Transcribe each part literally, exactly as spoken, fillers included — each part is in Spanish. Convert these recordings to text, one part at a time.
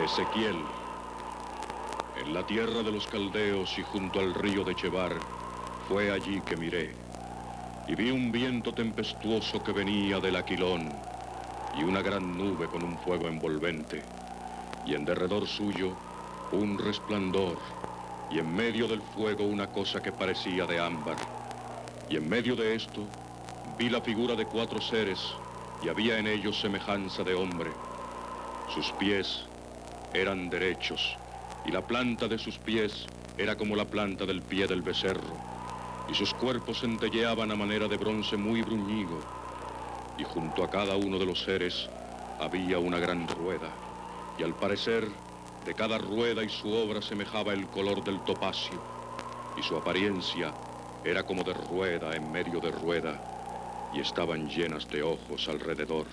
Ezequiel. En la tierra de los caldeos y junto al río de Chebar, fue allí que miré, y vi un viento tempestuoso que venía del Aquilón, y una gran nube con un fuego envolvente, y en derredor suyo un resplandor, y en medio del fuego una cosa que parecía de ámbar. Y en medio de esto vi la figura de cuatro seres, y había en ellos semejanza de hombre. Sus pies eran derechos, y la planta de sus pies era como la planta del pie del becerro, y sus cuerpos centelleaban a manera de bronce muy bruñido, y junto a cada uno de los seres había una gran rueda, y al parecer de cada rueda y su obra semejaba el color del topacio, y su apariencia era como de rueda en medio de rueda, y estaban llenas de ojos alrededor.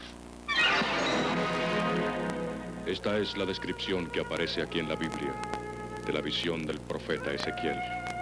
Esta es la descripción que aparece aquí en la Biblia de la visión del profeta Ezequiel.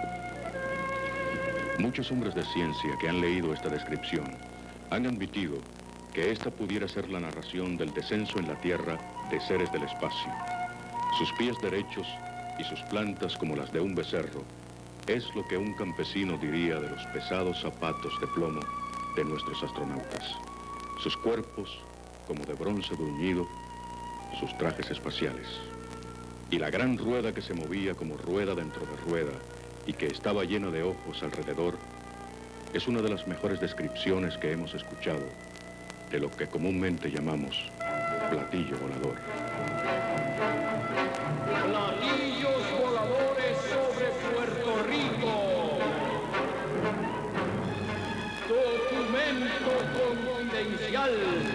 Muchos hombres de ciencia que han leído esta descripción han admitido que esta pudiera ser la narración del descenso en la tierra de seres del espacio. Sus pies derechos y sus plantas como las de un becerro es lo que un campesino diría de los pesados zapatos de plomo de nuestros astronautas. Sus cuerpos como de bronce bruñido, sus trajes espaciales. Y la gran rueda que se movía como rueda dentro de rueda y que estaba llena de ojos alrededor, es una de las mejores descripciones que hemos escuchado de lo que comúnmente llamamos platillo volador. Platillos voladores sobre Puerto Rico. Documento confidencial.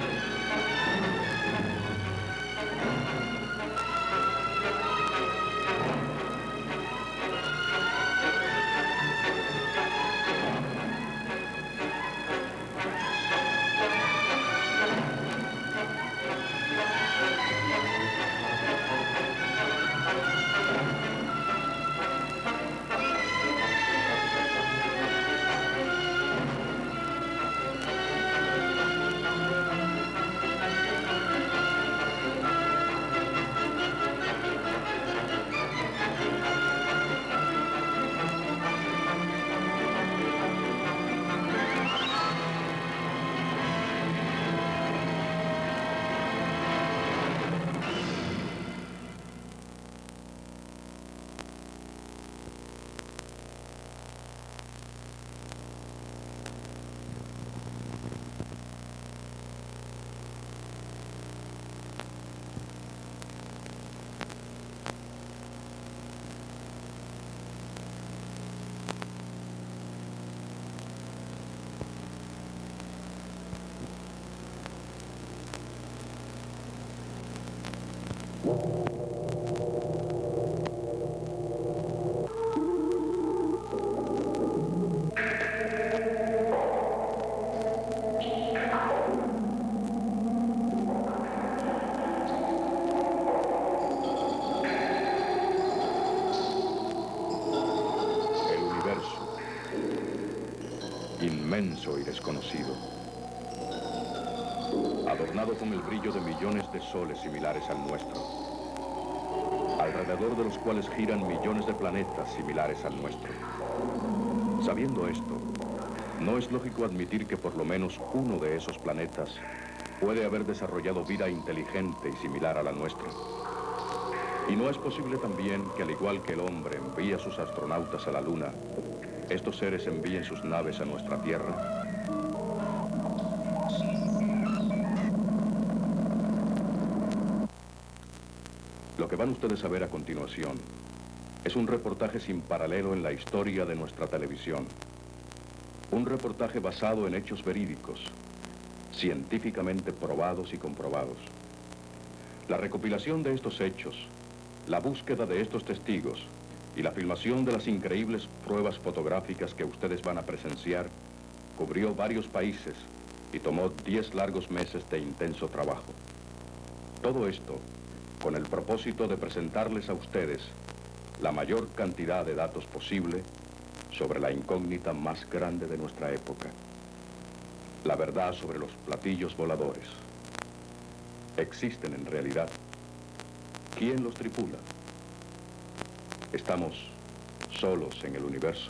Inmenso y desconocido, adornado con el brillo de millones de soles similares al nuestro, alrededor de los cuales giran millones de planetas similares al nuestro. Sabiendo esto, no es lógico admitir que por lo menos uno de esos planetas puede haber desarrollado vida inteligente y similar a la nuestra. Y no es posible también que, al igual que el hombre envía sus astronautas a la Luna, estos seres envíen sus naves a nuestra Tierra. Lo que van ustedes a ver a continuación es un reportaje sin paralelo en la historia de nuestra televisión. Un reportaje basado en hechos verídicos, científicamente probados y comprobados. La recopilación de estos hechos, la búsqueda de estos testigos y la filmación de las increíbles pruebas fotográficas que ustedes van a presenciar cubrió varios países y tomó diez largos meses de intenso trabajo. Todo esto con el propósito de presentarles a ustedes la mayor cantidad de datos posible sobre la incógnita más grande de nuestra época, la verdad sobre los platillos voladores. ¿Existen en realidad? ¿Quién los tripula? Estamos solos en el universo.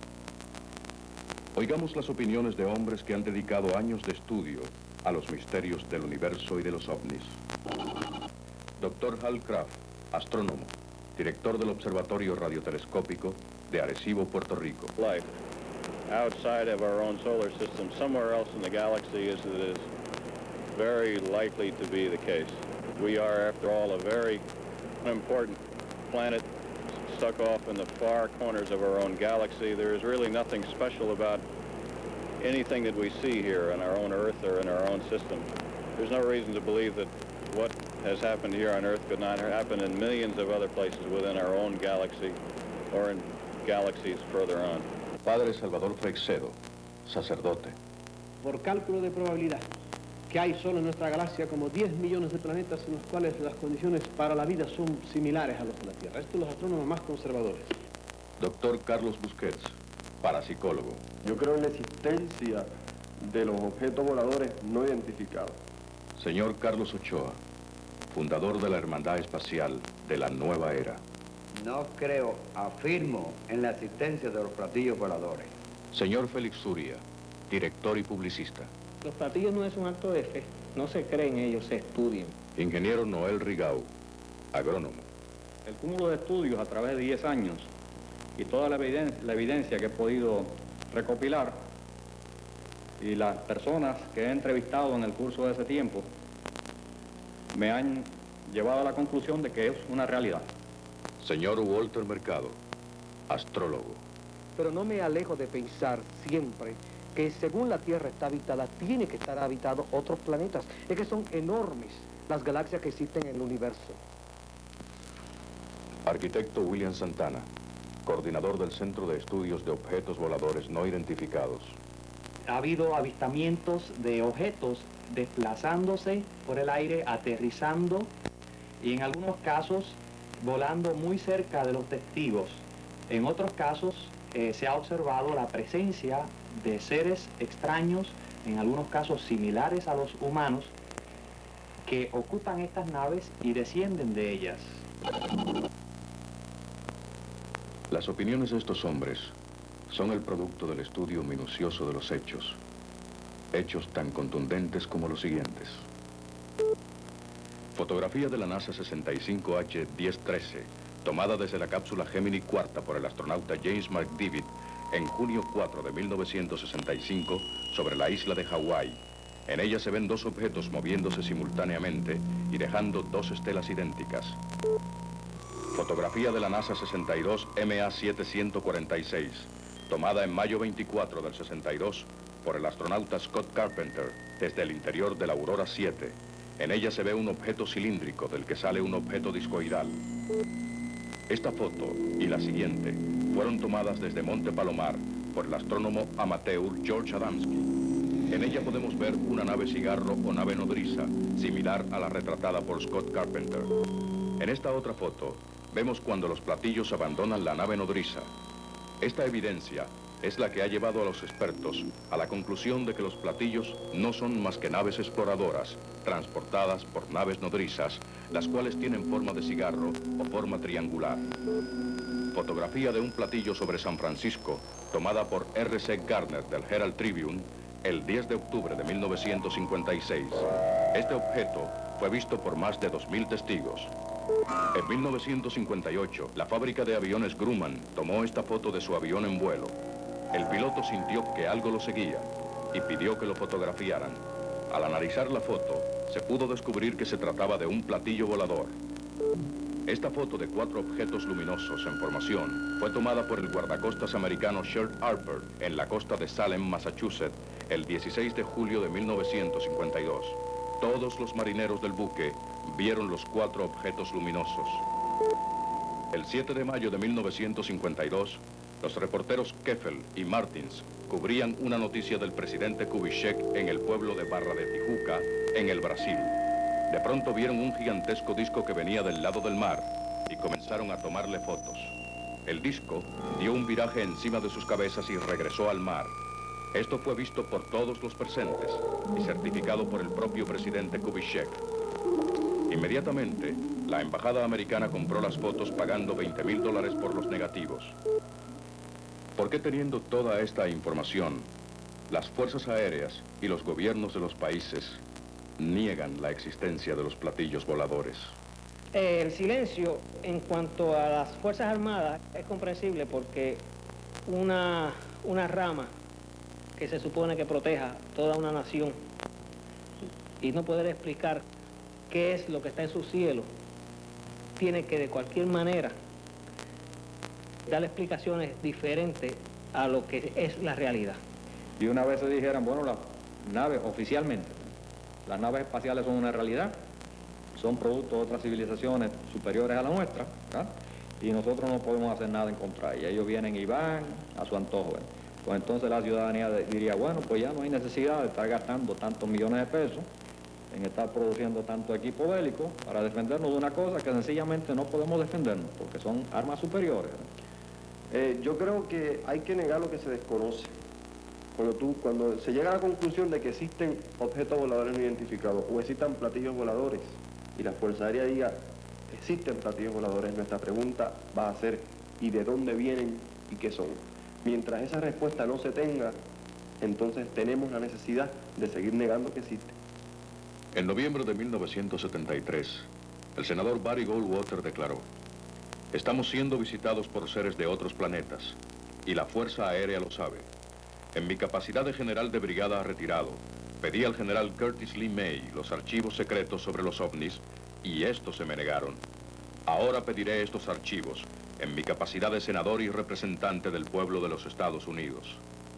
Oigamos las opiniones de hombres que han dedicado años de estudio a los misterios del universo y de los ovnis. doctor Hal Craft, astrónomo, director del Observatorio Radiotelescópico de Arecibo, Puerto Rico. Life outside of our own solar system, somewhere else in the galaxy, is it is very likely to be the case. We are, after all, a very important planet stuck off in the far corners of our own galaxy. There is really nothing special about anything that we see here on our own Earth or in our own system. There's no reason to believe that what has happened here on Earth could not happen in millions of other places within our own galaxy or in galaxies further on. Padre Salvador Freixedo, sacerdote. Por cálculo de probabilidad, que hay solo en nuestra galaxia como diez millones de planetas en los cuales las condiciones para la vida son similares a los de la Tierra. Estos son los astrónomos más conservadores. doctor Carlos Busquets, parapsicólogo. Yo creo en la existencia de los objetos voladores no identificados. Señor Carlos Ochoa, fundador de la Hermandad Espacial de la Nueva Era. No creo, afirmo en la existencia de los platillos voladores. Señor Félix Zuria, director y publicista. Los platillos no es un acto de fe, no se cree en ellos, se estudian. Ingeniero Noel Rigau, agrónomo. El cúmulo de estudios a través de diez años y toda la evidencia, la evidencia que he podido recopilar y las personas que he entrevistado en el curso de ese tiempo me han llevado a la conclusión de que es una realidad. Señor Walter Mercado, astrólogo. Pero no me alejo de pensar siempre que según la Tierra está habitada, tiene que estar habitado otros planetas. Es que son enormes las galaxias que existen en el universo. Arquitecto William Santana, coordinador del Centro de Estudios de Objetos Voladores No Identificados. Ha habido avistamientos de objetos desplazándose por el aire, aterrizando y en algunos casos volando muy cerca de los testigos. En otros casos eh, se ha observado la presencia de seres extraños, en algunos casos similares a los humanos, que ocupan estas naves y descienden de ellas. Las opiniones de estos hombres son el producto del estudio minucioso de los hechos. Hechos tan contundentes como los siguientes. Fotografía de la NASA sesenta y cinco H diez trece, tomada desde la cápsula Gemini cuarta por el astronauta James McDivitt en junio cuatro de mil novecientos sesenta y cinco sobre la isla de Hawái. En ella se ven dos objetos moviéndose simultáneamente y dejando dos estelas idénticas. Fotografía de la NASA sesenta y dos M A setecientos cuarenta y seis, tomada en mayo veinticuatro del sesenta y dos por el astronauta Scott Carpenter desde el interior de la Aurora siete. En ella se ve un objeto cilíndrico del que sale un objeto discoidal. Esta foto y la siguiente fueron tomadas desde Monte Palomar por el astrónomo amateur George Adamski. En ella podemos ver una nave cigarro o nave nodriza, similar a la retratada por Scott Carpenter. En esta otra foto vemos cuando los platillos abandonan la nave nodriza. Esta evidencia es la que ha llevado a los expertos a la conclusión de que los platillos no son más que naves exploradoras, transportadas por naves nodrizas, las cuales tienen forma de cigarro o forma triangular. Fotografía de un platillo sobre San Francisco, tomada por R C Gardner del Herald Tribune, el diez de octubre de mil novecientos cincuenta y seis. Este objeto fue visto por más de dos mil testigos. En mil novecientos cincuenta y ocho, la fábrica de aviones Grumman tomó esta foto de su avión en vuelo. El piloto sintió que algo lo seguía y pidió que lo fotografiaran. Al analizar la foto, se pudo descubrir que se trataba de un platillo volador. Esta foto de cuatro objetos luminosos en formación fue tomada por el guardacostas americano Shert Harper en la costa de Salem, Massachusetts, el dieciséis de julio de mil novecientos cincuenta y dos. Todos los marineros del buque vieron los cuatro objetos luminosos. El siete de mayo de mil novecientos cincuenta y dos, los reporteros Keffel y Martins cubrían una noticia del presidente Kubitschek en el pueblo de Barra de Tijuca, en el Brasil. De pronto vieron un gigantesco disco que venía del lado del mar y comenzaron a tomarle fotos. El disco dio un viraje encima de sus cabezas y regresó al mar. Esto fue visto por todos los presentes y certificado por el propio presidente Kubitschek. Inmediatamente, la La embajada americana compró las fotos pagando veinte mil dólares por los negativos. ¿Por qué, teniendo toda esta información, las fuerzas aéreas y los gobiernos de los países niegan la existencia de los platillos voladores? Eh, el silencio en cuanto a las Fuerzas Armadas es comprensible porque una, una rama que se supone que proteja toda una nación y no poder explicar qué es lo que está en su cielo, tiene que de cualquier manera dar explicaciones diferentes a lo que es la realidad. Y una vez se dijeran, bueno, las naves oficialmente, las naves espaciales son una realidad, son producto de otras civilizaciones superiores a la nuestra, ¿verdad? Y nosotros no podemos hacer nada en contra de ellas. Ellos vienen y van a su antojo, ¿verdad? Pues entonces la ciudadanía diría, bueno, pues ya no hay necesidad de estar gastando tantos millones de pesos en estar produciendo tanto equipo bélico para defendernos de una cosa que sencillamente no podemos defendernos, porque son armas superiores, ¿verdad? Eh, yo creo que hay que negar lo que se desconoce. Cuando, tú, cuando se llega a la conclusión de que existen objetos voladores no identificados o existan platillos voladores y la Fuerza Aérea diga existen platillos voladores, nuestra pregunta va a ser ¿y de dónde vienen y qué son? Mientras esa respuesta no se tenga, entonces tenemos la necesidad de seguir negando que existe. En noviembre de mil novecientos setenta y tres, el senador Barry Goldwater declaró: estamos siendo visitados por seres de otros planetas, y la Fuerza Aérea lo sabe. En mi capacidad de general de brigada retirado, pedí al general Curtis Lee May los archivos secretos sobre los ovnis, y estos se me negaron. Ahora pediré estos archivos, en mi capacidad de senador y representante del pueblo de los Estados Unidos.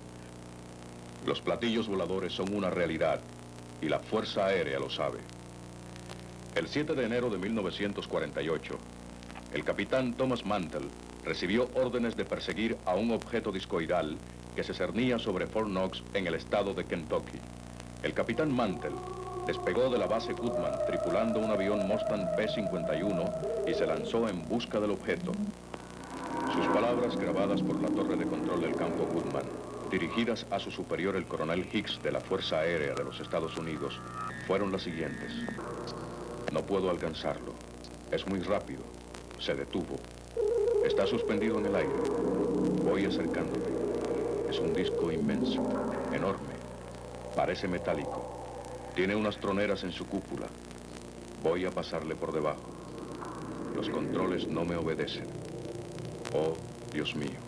Los platillos voladores son una realidad, y la Fuerza Aérea lo sabe. El siete de enero de mil novecientos cuarenta y ocho, el capitán Thomas Mantell recibió órdenes de perseguir a un objeto discoidal que se cernía sobre Fort Knox en el estado de Kentucky. El capitán Mantell despegó de la base Goodman tripulando un avión Mustang P cincuenta y uno y se lanzó en busca del objeto. Sus palabras, grabadas por la torre de control del campo Goodman, dirigidas a su superior, el coronel Hicks de la Fuerza Aérea de los Estados Unidos, fueron las siguientes: no puedo alcanzarlo. Es muy rápido. Se detuvo. Está suspendido en el aire. Voy acercándome. Es un disco inmenso, enorme. Parece metálico. Tiene unas troneras en su cúpula. Voy a pasarle por debajo. Los controles no me obedecen. Oh, Dios mío.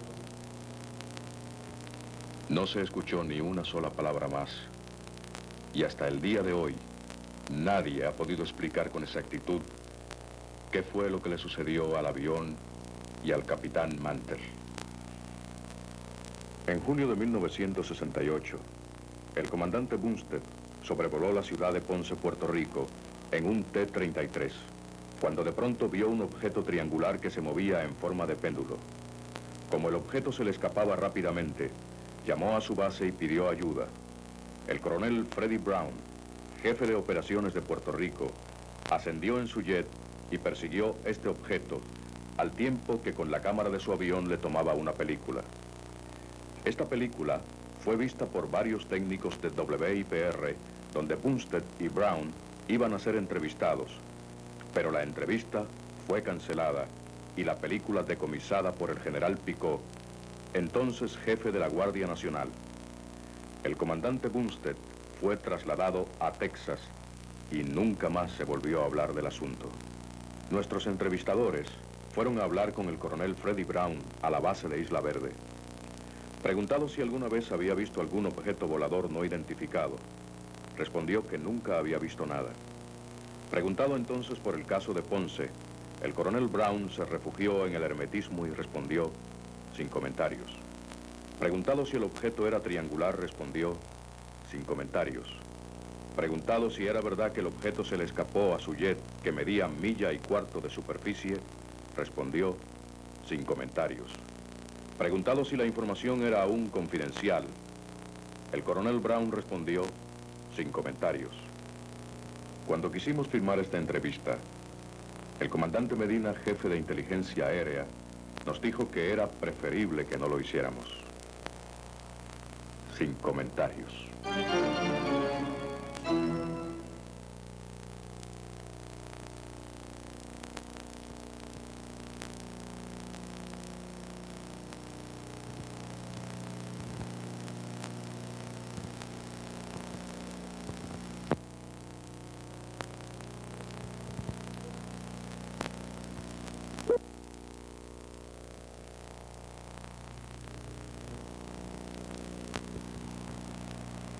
No se escuchó ni una sola palabra más. Y hasta el día de hoy, nadie ha podido explicar con exactitud qué fue lo que le sucedió al avión y al capitán Mantell. En junio de mil novecientos sesenta y ocho, el comandante Bumstead sobrevoló la ciudad de Ponce, Puerto Rico, en un T treinta y tres, cuando de pronto vio un objeto triangular que se movía en forma de péndulo. Como el objeto se le escapaba rápidamente, llamó a su base y pidió ayuda. El coronel Freddie Brown, jefe de operaciones de Puerto Rico, ascendió en su jet y persiguió este objeto, al tiempo que con la cámara de su avión le tomaba una película. Esta película fue vista por varios técnicos de W I P R, donde Bumstead y Brown iban a ser entrevistados, pero la entrevista fue cancelada y la película decomisada por el general Picot, entonces jefe de la Guardia Nacional. El comandante Bumstead fue trasladado a Texas y nunca más se volvió a hablar del asunto. Nuestros entrevistadores fueron a hablar con el coronel Freddie Brown a la base de Isla Verde. Preguntado si alguna vez había visto algún objeto volador no identificado, respondió que nunca había visto nada. Preguntado entonces por el caso de Ponce, el coronel Brown se refugió en el hermetismo y respondió sin comentarios. Preguntado si el objeto era triangular, respondió sin comentarios. Preguntado si era verdad que el objeto se le escapó a su jet, que medía milla y cuarto de superficie, respondió sin comentarios. Preguntado si la información era aún confidencial, el coronel Brown respondió sin comentarios. Cuando quisimos firmar esta entrevista, el comandante Medina, jefe de inteligencia aérea, nos dijo que era preferible que no lo hiciéramos. Sin comentarios.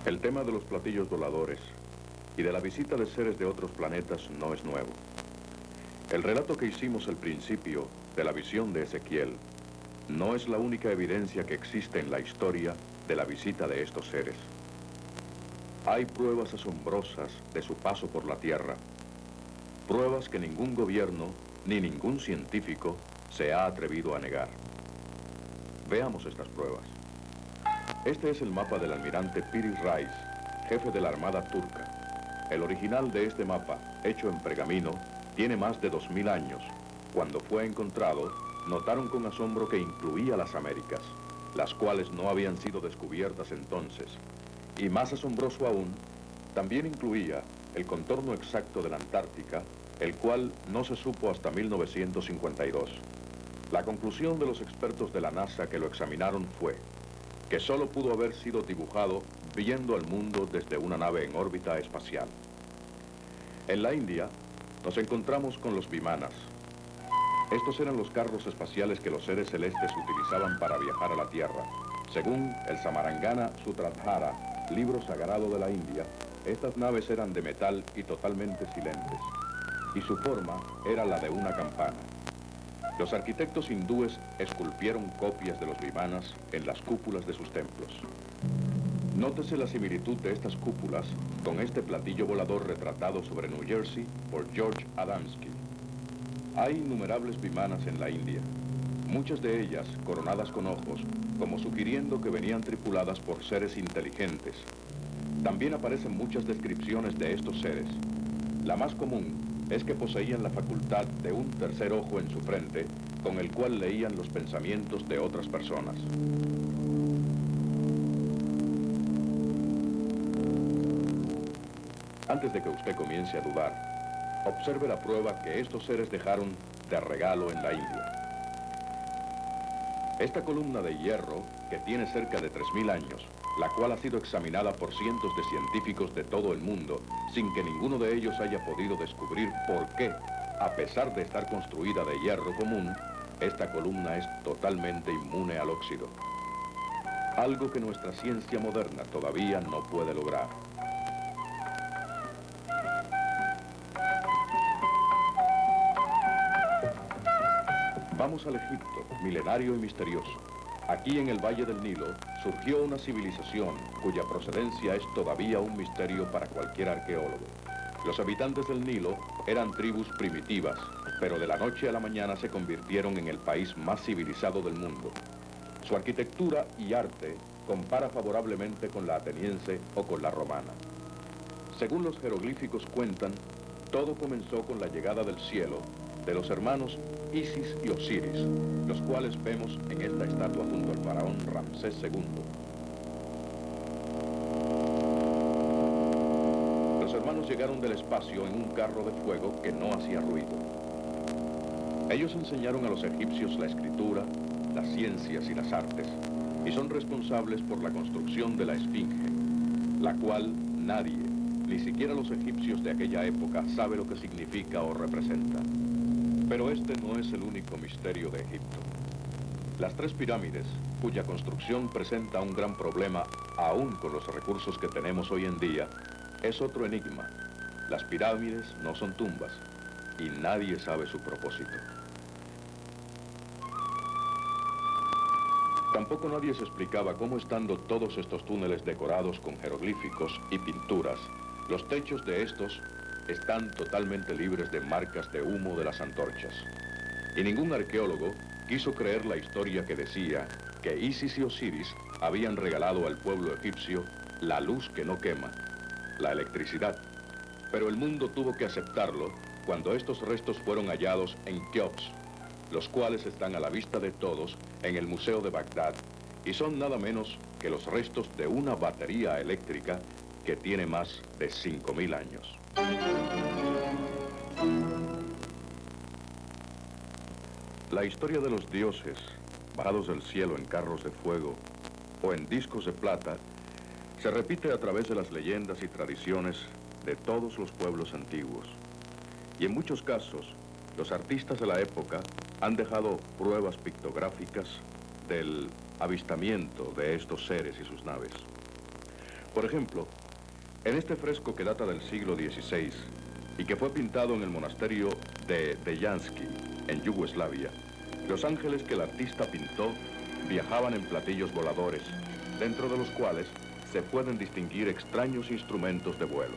El tema de los platillos voladores y de la visita de seres de otros planetas no es nuevo. El relato que hicimos al principio de la visión de Ezequiel no es la única evidencia que existe en la historia de la visita de estos seres. Hay pruebas asombrosas de su paso por la Tierra, pruebas que ningún gobierno ni ningún científico se ha atrevido a negar. Veamos estas pruebas. Este es el mapa del almirante Piri Reis, jefe de la Armada turca. El original de este mapa, hecho en pergamino, tiene más de dos mil años. Cuando fue encontrado, notaron con asombro que incluía las Américas, las cuales no habían sido descubiertas entonces. Y más asombroso aún, también incluía el contorno exacto de la Antártica, el cual no se supo hasta mil novecientos cincuenta y dos. La conclusión de los expertos de la NASA que lo examinaron fue que solo pudo haber sido dibujado viendo al mundo desde una nave en órbita espacial. En la India nos encontramos con los vimanas. Estos eran los carros espaciales que los seres celestes utilizaban para viajar a la Tierra. Según el Samarangana Sutradhara, libro sagrado de la India, estas naves eran de metal y totalmente silentes, y su forma era la de una campana. Los arquitectos hindúes esculpieron copias de los vimanas en las cúpulas de sus templos. Nótese la similitud de estas cúpulas con este platillo volador retratado sobre New Jersey por George Adamski. Hay innumerables vimanas en la India, muchas de ellas coronadas con ojos, como sugiriendo que venían tripuladas por seres inteligentes. También aparecen muchas descripciones de estos seres. La más común es que poseían la facultad de un tercer ojo en su frente, con el cual leían los pensamientos de otras personas. Antes de que usted comience a dudar, observe la prueba que estos seres dejaron de regalo en la India. Esta columna de hierro, que tiene cerca de tres mil años, la cual ha sido examinada por cientos de científicos de todo el mundo, sin que ninguno de ellos haya podido descubrir por qué, a pesar de estar construida de hierro común, esta columna es totalmente inmune al óxido. Algo que nuestra ciencia moderna todavía no puede lograr. Vamos al Egipto, milenario y misterioso. Aquí en el Valle del Nilo surgió una civilización cuya procedencia es todavía un misterio para cualquier arqueólogo. Los habitantes del Nilo eran tribus primitivas, pero de la noche a la mañana se convirtieron en el país más civilizado del mundo. Su arquitectura y arte compara favorablemente con la ateniense o con la romana. Según los jeroglíficos cuentan, todo comenzó con la llegada del cielo de los hermanos Isis y Osiris, los cuales vemos en esta estatua junto al faraón Ramsés segundo. Los hermanos llegaron del espacio en un carro de fuego que no hacía ruido. Ellos enseñaron a los egipcios la escritura, las ciencias y las artes, y son responsables por la construcción de la Esfinge, la cual nadie, ni siquiera los egipcios de aquella época, sabe lo que significa o representa. Pero este no es el único misterio de Egipto. Las tres pirámides, cuya construcción presenta un gran problema, aún con los recursos que tenemos hoy en día, es otro enigma. Las pirámides no son tumbas, y nadie sabe su propósito. Tampoco nadie se explicaba cómo, estando todos estos túneles decorados con jeroglíficos y pinturas, los techos de estos están totalmente libres de marcas de humo de las antorchas. Y ningún arqueólogo quiso creer la historia que decía que Isis y Osiris habían regalado al pueblo egipcio la luz que no quema, la electricidad. Pero el mundo tuvo que aceptarlo cuando estos restos fueron hallados en Keops, los cuales están a la vista de todos en el Museo de Bagdad, y son nada menos que los restos de una batería eléctrica que tiene más de cinco mil años. La historia de los dioses, bajados del cielo en carros de fuego o en discos de plata, se repite a través de las leyendas y tradiciones de todos los pueblos antiguos. Y en muchos casos, los artistas de la época han dejado pruebas pictográficas del avistamiento de estos seres y sus naves. Por ejemplo, en este fresco que data del siglo dieciséis y que fue pintado en el monasterio de Dejansky, en Yugoslavia, los ángeles que el artista pintó viajaban en platillos voladores, dentro de los cuales se pueden distinguir extraños instrumentos de vuelo.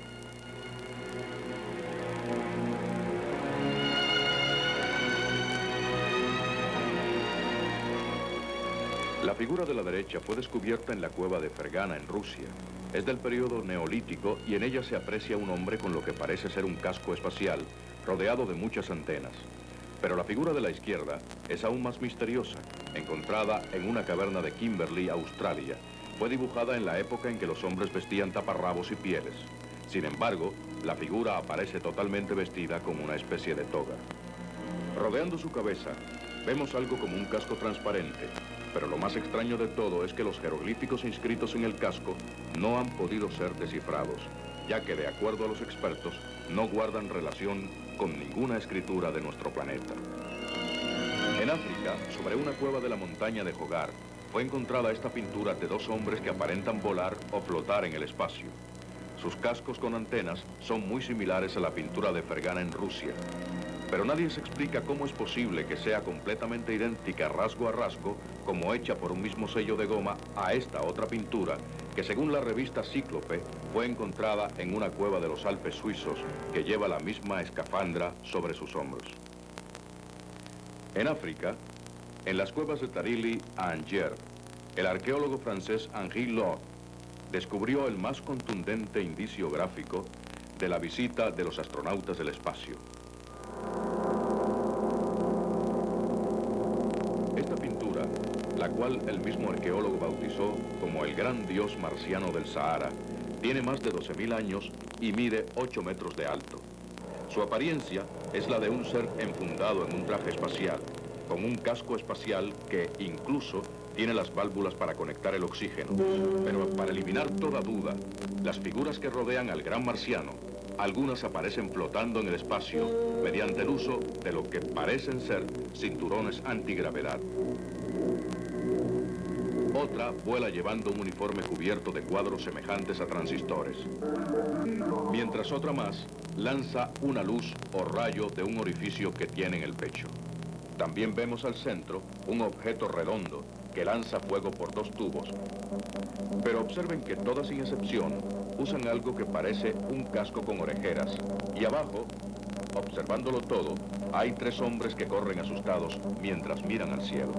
La figura de la derecha fue descubierta en la cueva de Fergana, en Rusia. Es del periodo neolítico y en ella se aprecia un hombre con lo que parece ser un casco espacial, rodeado de muchas antenas. Pero la figura de la izquierda es aún más misteriosa, encontrada en una caverna de Kimberley, Australia. Fue dibujada en la época en que los hombres vestían taparrabos y pieles. Sin embargo, la figura aparece totalmente vestida como una especie de toga. Rodeando su cabeza, vemos algo como un casco transparente, pero lo más extraño de todo es que los jeroglíficos inscritos en el casco no han podido ser descifrados, ya que de acuerdo a los expertos, no guardan relación con ninguna escritura de nuestro planeta. En África, sobre una cueva de la montaña de Hogar, fue encontrada esta pintura de dos hombres que aparentan volar o flotar en el espacio. Sus cascos con antenas son muy similares a la pintura de Fergana en Rusia. Pero nadie se explica cómo es posible que sea completamente idéntica rasgo a rasgo, como hecha por un mismo sello de goma, a esta otra pintura, que según la revista Cíclope, fue encontrada en una cueva de los Alpes suizos, que lleva la misma escafandra sobre sus hombros. En África, en las cuevas de Tarili a Angers, el arqueólogo francés Henri Lord descubrió el más contundente indicio gráfico de la visita de los astronautas del espacio. Esta pintura, la cual el mismo arqueólogo bautizó como el gran dios marciano del Sahara, tiene más de doce mil años y mide ocho metros de alto. Su apariencia es la de un ser enfundado en un traje espacial, con un casco espacial que incluso tiene las válvulas para conectar el oxígeno. Pero para eliminar toda duda, las figuras que rodean al gran marciano, algunas aparecen flotando en el espacio mediante el uso de lo que parecen ser cinturones antigravedad. Otra vuela llevando un uniforme cubierto de cuadros semejantes a transistores. Mientras otra más lanza una luz o rayo de un orificio que tiene en el pecho. También vemos al centro un objeto redondo que lanza fuego por dos tubos. Pero observen que todas sin excepción usan algo que parece un casco con orejeras. Y abajo, observándolo todo, hay tres hombres que corren asustados mientras miran al cielo.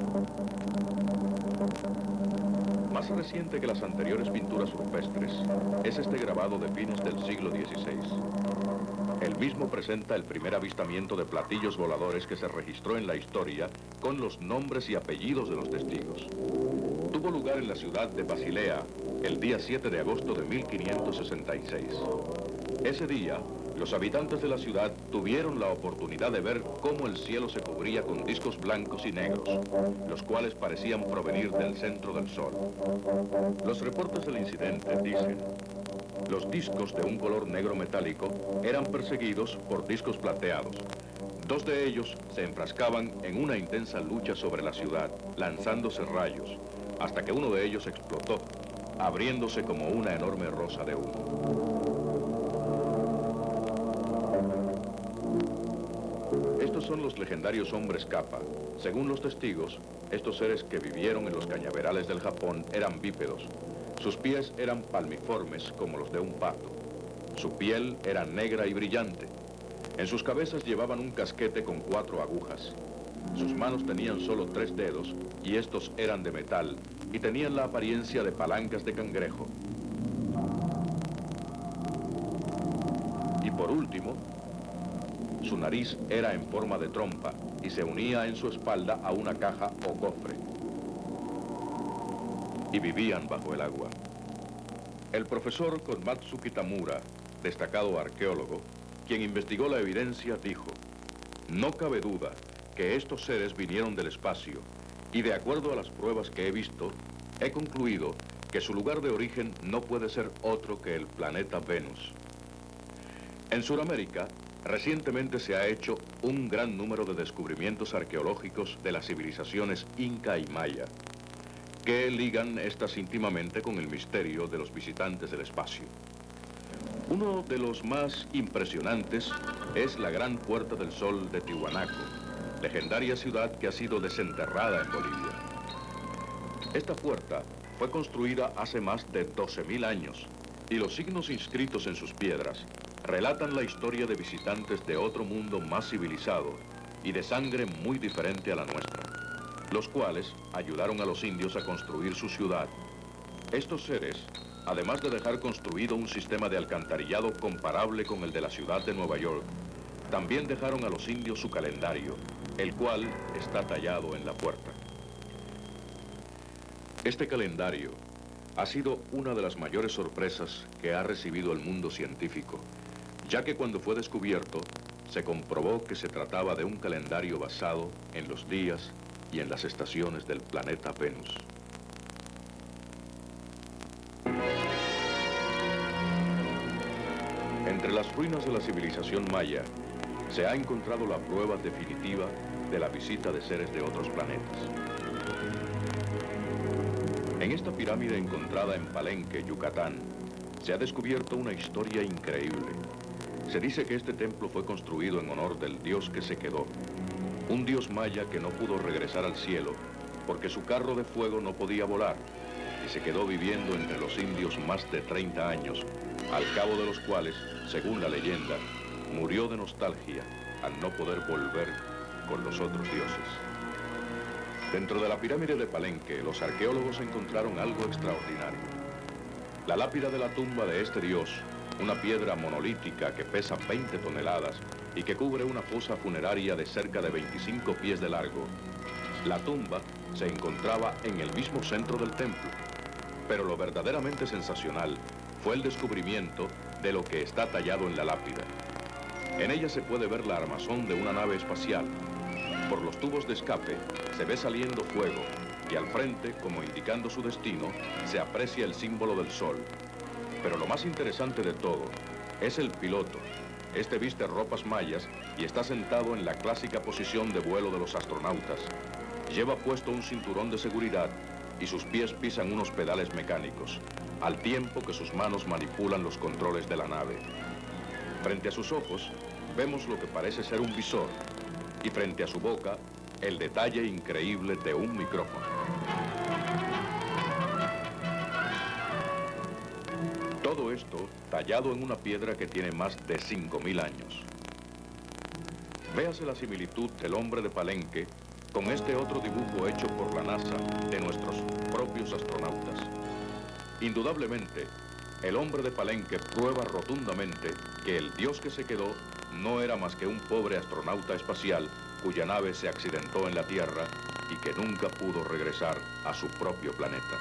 Más reciente que las anteriores pinturas rupestres es este grabado de fines del siglo dieciséis. El mismo presenta el primer avistamiento de platillos voladores que se registró en la historia con los nombres y apellidos de los testigos. Tuvo lugar en la ciudad de Basilea el día siete de agosto de mil quinientos sesenta y seis. Ese día, los habitantes de la ciudad tuvieron la oportunidad de ver cómo el cielo se cubría con discos blancos y negros, los cuales parecían provenir del centro del sol. Los reportes del incidente dicen: los discos de un color negro metálico eran perseguidos por discos plateados. Dos de ellos se enfrascaban en una intensa lucha sobre la ciudad, lanzándose rayos, hasta que uno de ellos explotó, abriéndose como una enorme rosa de humo. Estos son los legendarios hombres capa. Según los testigos, estos seres que vivieron en los cañaverales del Japón eran bípedos. Sus pies eran palmiformes como los de un pato. Su piel era negra y brillante. En sus cabezas llevaban un casquete con cuatro agujas. Sus manos tenían solo tres dedos y estos eran de metal y tenían la apariencia de palancas de cangrejo. Y por último, su nariz era en forma de trompa y se unía en su espalda a una caja o cofre. Y vivían bajo el agua. El profesor Komatsu Kitamura, destacado arqueólogo, quien investigó la evidencia, dijo: no cabe duda que estos seres vinieron del espacio y de acuerdo a las pruebas que he visto, he concluido que su lugar de origen no puede ser otro que el planeta Venus. En Sudamérica, recientemente se ha hecho un gran número de descubrimientos arqueológicos de las civilizaciones Inca y Maya. que ligan estas íntimamente con el misterio de los visitantes del espacio. Uno de los más impresionantes es la Gran Puerta del Sol de Tiwanaku, legendaria ciudad que ha sido desenterrada en Bolivia. Esta puerta fue construida hace más de doce mil años y los signos inscritos en sus piedras relatan la historia de visitantes de otro mundo más civilizado y de sangre muy diferente a la nuestra, los cuales ayudaron a los indios a construir su ciudad. Estos seres, además de dejar construido un sistema de alcantarillado comparable con el de la ciudad de Nueva York, también dejaron a los indios su calendario, el cual está tallado en la puerta. Este calendario ha sido una de las mayores sorpresas que ha recibido el mundo científico, ya que cuando fue descubierto, se comprobó que se trataba de un calendario basado en los días y en las estaciones del planeta Venus. Entre las ruinas de la civilización maya, se ha encontrado la prueba definitiva de la visita de seres de otros planetas. En esta pirámide encontrada en Palenque, Yucatán, se ha descubierto una historia increíble. Se dice que este templo fue construido en honor del dios que se quedó, un dios maya que no pudo regresar al cielo porque su carro de fuego no podía volar y se quedó viviendo entre los indios más de treinta años, al cabo de los cuales, según la leyenda, murió de nostalgia al no poder volver con los otros dioses. Dentro de la pirámide de Palenque, los arqueólogos encontraron algo extraordinario. La lápida de la tumba de este dios, una piedra monolítica que pesa veinte toneladas y que cubre una fosa funeraria de cerca de veinticinco pies de largo. La tumba se encontraba en el mismo centro del templo, pero lo verdaderamente sensacional fue el descubrimiento de lo que está tallado en la lápida. En ella se puede ver la armazón de una nave espacial. Por los tubos de escape se ve saliendo fuego y al frente, como indicando su destino, se aprecia el símbolo del sol. Pero lo más interesante de todo es el piloto. Este viste ropas mayas y está sentado en la clásica posición de vuelo de los astronautas. Lleva puesto un cinturón de seguridad y sus pies pisan unos pedales mecánicos, al tiempo que sus manos manipulan los controles de la nave. Frente a sus ojos vemos lo que parece ser un visor y frente a su boca el detalle increíble de un micrófono. Todo esto tallado en una piedra que tiene más de cinco mil años. Véase la similitud del hombre de Palenque con este otro dibujo hecho por la NASA de nuestros propios astronautas. Indudablemente, el hombre de Palenque prueba rotundamente que el dios que se quedó no era más que un pobre astronauta espacial cuya nave se accidentó en la Tierra y que nunca pudo regresar a su propio planeta.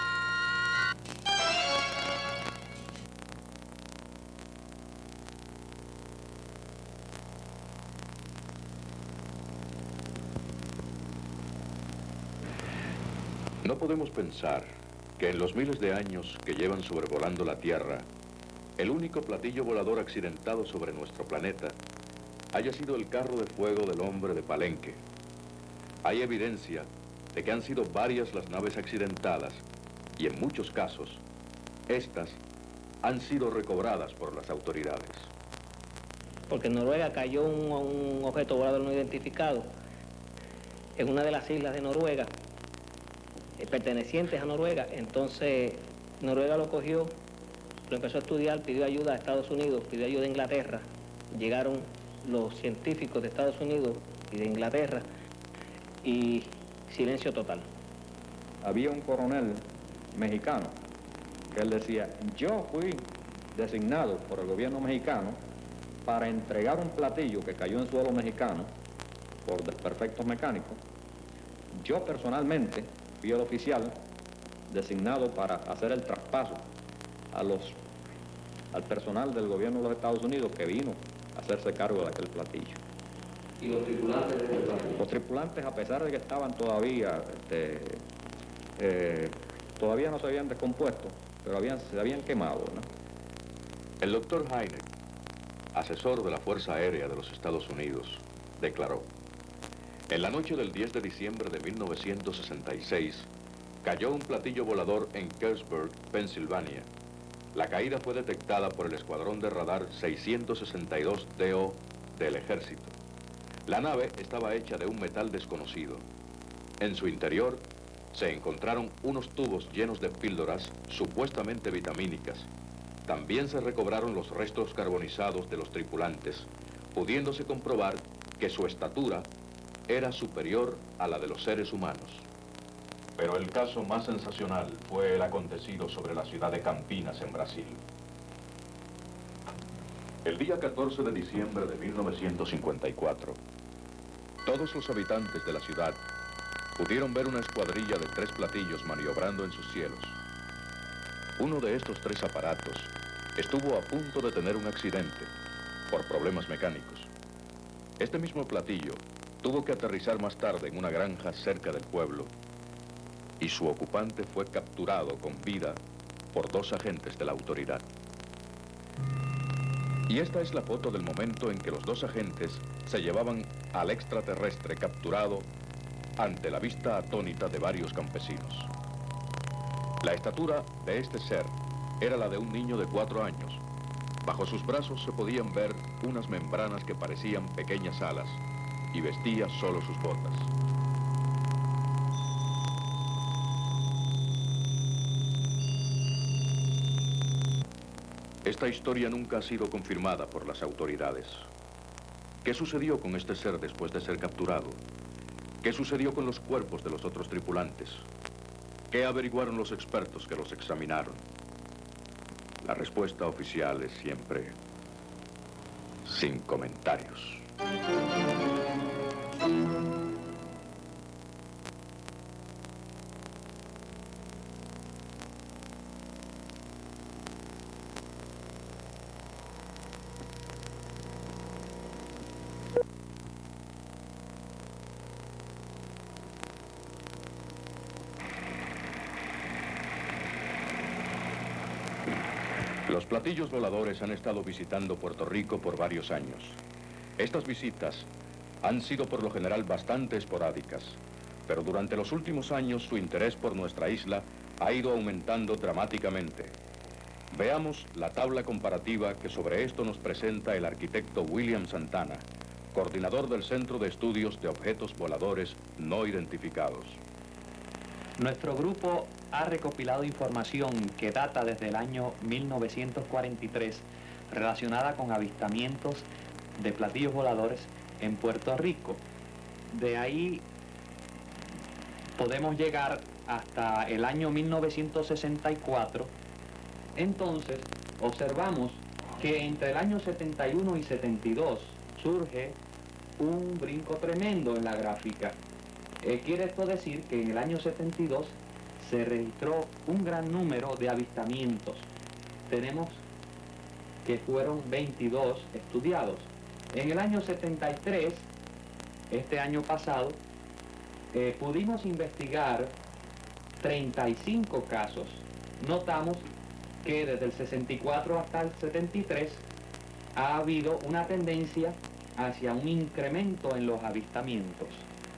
No podemos pensar que en los miles de años que llevan sobrevolando la Tierra, el único platillo volador accidentado sobre nuestro planeta haya sido el carro de fuego del hombre de Palenque. Hay evidencia de que han sido varias las naves accidentadas y en muchos casos, estas han sido recobradas por las autoridades. Porque en Noruega cayó un, un objeto volador no identificado en una de las islas de Noruega, eh, pertenecientes a Noruega. Entonces Noruega lo cogió, lo empezó a estudiar, pidió ayuda a Estados Unidos, pidió ayuda a Inglaterra. Llegaron los científicos de Estados Unidos y de Inglaterra y silencio total. Había un coronel mexicano que él decía, yo fui designado por el gobierno mexicano para entregar un platillo que cayó en suelo mexicano por desperfectos mecánicos. Yo personalmente fui el oficial designado para hacer el traspaso a los, al personal del gobierno de los Estados Unidos que vino a hacerse cargo de aquel platillo. ¿Y los tripulantes de este platillo? Los tripulantes, a pesar de que estaban todavía, este, eh, todavía no se habían descompuesto, pero habían, se habían quemado, ¿no? El doctor Hynek, asesor de la Fuerza Aérea de los Estados Unidos, declaró: en la noche del diez de diciembre de mil novecientos sesenta y seis, Cayó un platillo volador en Kersburg, Pensilvania. La caída fue detectada por el escuadrón de radar seiscientos sesenta y dos D O del ejército. La nave estaba hecha de un metal desconocido. En su interior se encontraron unos tubos llenos de píldoras supuestamente vitamínicas. También se recobraron los restos carbonizados de los tripulantes, pudiéndose comprobar que su estatura era superior a la de los seres humanos. Pero el caso más sensacional fue el acontecido sobre la ciudad de Campinas, en Brasil. El día catorce de diciembre de mil novecientos cincuenta y cuatro, todos los habitantes de la ciudad pudieron ver una escuadrilla de tres platillos maniobrando en sus cielos. Uno de estos tres aparatos estuvo a punto de tener un accidente por problemas mecánicos. Este mismo platillo tuvo que aterrizar más tarde en una granja cerca del pueblo y su ocupante fue capturado con vida por dos agentes de la autoridad. Y esta es la foto del momento en que los dos agentes se llevaban al extraterrestre capturado ante la vista atónita de varios campesinos. La estatura de este ser era la de un niño de cuatro años. Bajo sus brazos se podían ver unas membranas que parecían pequeñas alas y vestía solo sus botas. Esta historia nunca ha sido confirmada por las autoridades. ¿Qué sucedió con este ser después de ser capturado? ¿Qué sucedió con los cuerpos de los otros tripulantes? ¿Qué averiguaron los expertos que los examinaron? La respuesta oficial es siempre sin comentarios. Los platillos voladores han estado visitando Puerto Rico por varios años. Estas visitas han sido por lo general bastante esporádicas, pero durante los últimos años su interés por nuestra isla ha ido aumentando dramáticamente. Veamos la tabla comparativa que sobre esto nos presenta el arquitecto William Santana, coordinador del Centro de Estudios de Objetos Voladores No Identificados. Nuestro grupo ha recopilado información que data desde el año mil novecientos cuarenta y tres relacionada con avistamientos de platillos voladores en Puerto Rico. De ahí podemos llegar hasta el año mil novecientos sesenta y cuatro. Entonces, observamos que entre el año setenta y uno y setenta y dos surge un brinco tremendo en la gráfica. Eh, quiere esto decir que en el año setenta y dos se registró un gran número de avistamientos. Tenemos que fueron veintidós estudiados. En el año setenta y tres, este año pasado, eh, pudimos investigar treinta y cinco casos. Notamos que desde el sesenta y cuatro hasta el setenta y tres ha habido una tendencia hacia un incremento en los avistamientos.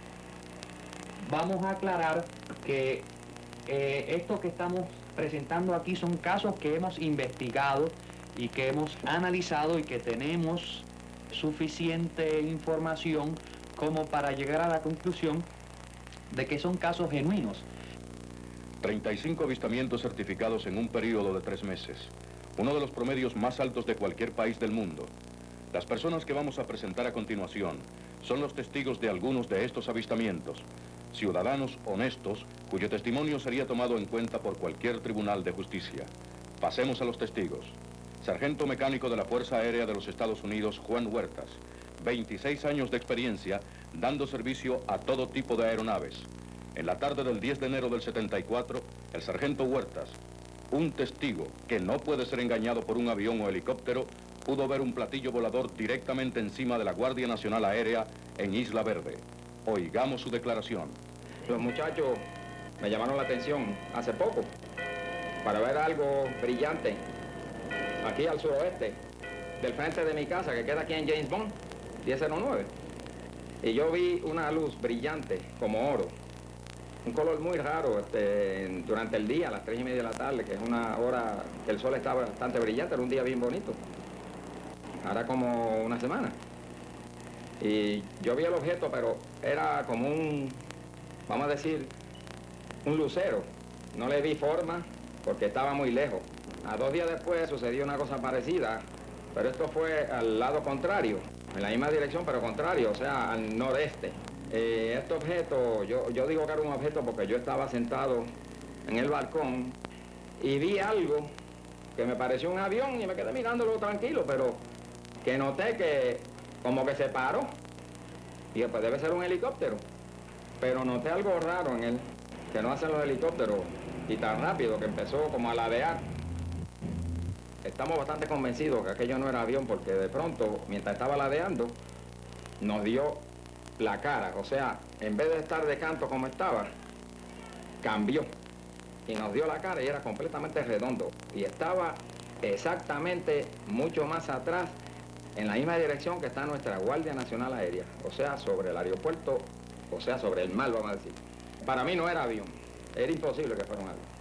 Vamos a aclarar que eh, esto que estamos presentando aquí son casos que hemos investigado y que hemos analizado y que tenemos suficiente información como para llegar a la conclusión de que son casos genuinos. treinta y cinco avistamientos certificados en un periodo de tres meses, uno de los promedios más altos de cualquier país del mundo. Las personas que vamos a presentar a continuación son los testigos de algunos de estos avistamientos, ciudadanos honestos cuyo testimonio sería tomado en cuenta por cualquier tribunal de justicia. Pasemos a los testigos. Sargento mecánico de la Fuerza Aérea de los Estados Unidos, Juan Huertas, veintiséis años de experiencia dando servicio a todo tipo de aeronaves. En la tarde del diez de enero del setenta y cuatro, el sargento Huertas, un testigo que no puede ser engañado por un avión o helicóptero, pudo ver un platillo volador directamente encima de la Guardia Nacional Aérea en Isla Verde. Oigamos su declaración. Los muchachos me llamaron la atención hace poco para ver algo brillante aquí al suroeste del frente de mi casa, que queda aquí en James Bond, diez cero nueve. Y yo vi una luz brillante como oro un color muy raro este, durante el día, a las tres y media de la tarde, que es una hora que el sol estaba bastante brillante, era un día bien bonito. Ahora como una semana. Y yo vi el objeto, pero era como un, vamos a decir, un lucero. No le vi forma porque estaba muy lejos. A dos días después sucedió una cosa parecida, pero esto fue al lado contrario, en la misma dirección, pero contrario, o sea, al noreste. Eh, este objeto, yo, yo digo que era un objeto porque yo estaba sentado en el balcón y vi algo que me pareció un avión y me quedé mirándolo tranquilo, pero que noté que como que se paró. Y pues debe ser un helicóptero. Pero noté algo raro en él, que no hacen los helicópteros y tan rápido, que empezó como a ladear. Estamos bastante convencidos que aquello no era avión porque de pronto, mientras estaba ladeando, nos dio la cara. O sea, en vez de estar de canto como estaba, cambió. Y nos dio la cara y era completamente redondo. Y estaba exactamente mucho más atrás, en la misma dirección que está nuestra Guardia Nacional Aérea. O sea, sobre el aeropuerto, o sea, sobre el mar, vamos a decir. Para mí no era avión. Era imposible que fuera un avión.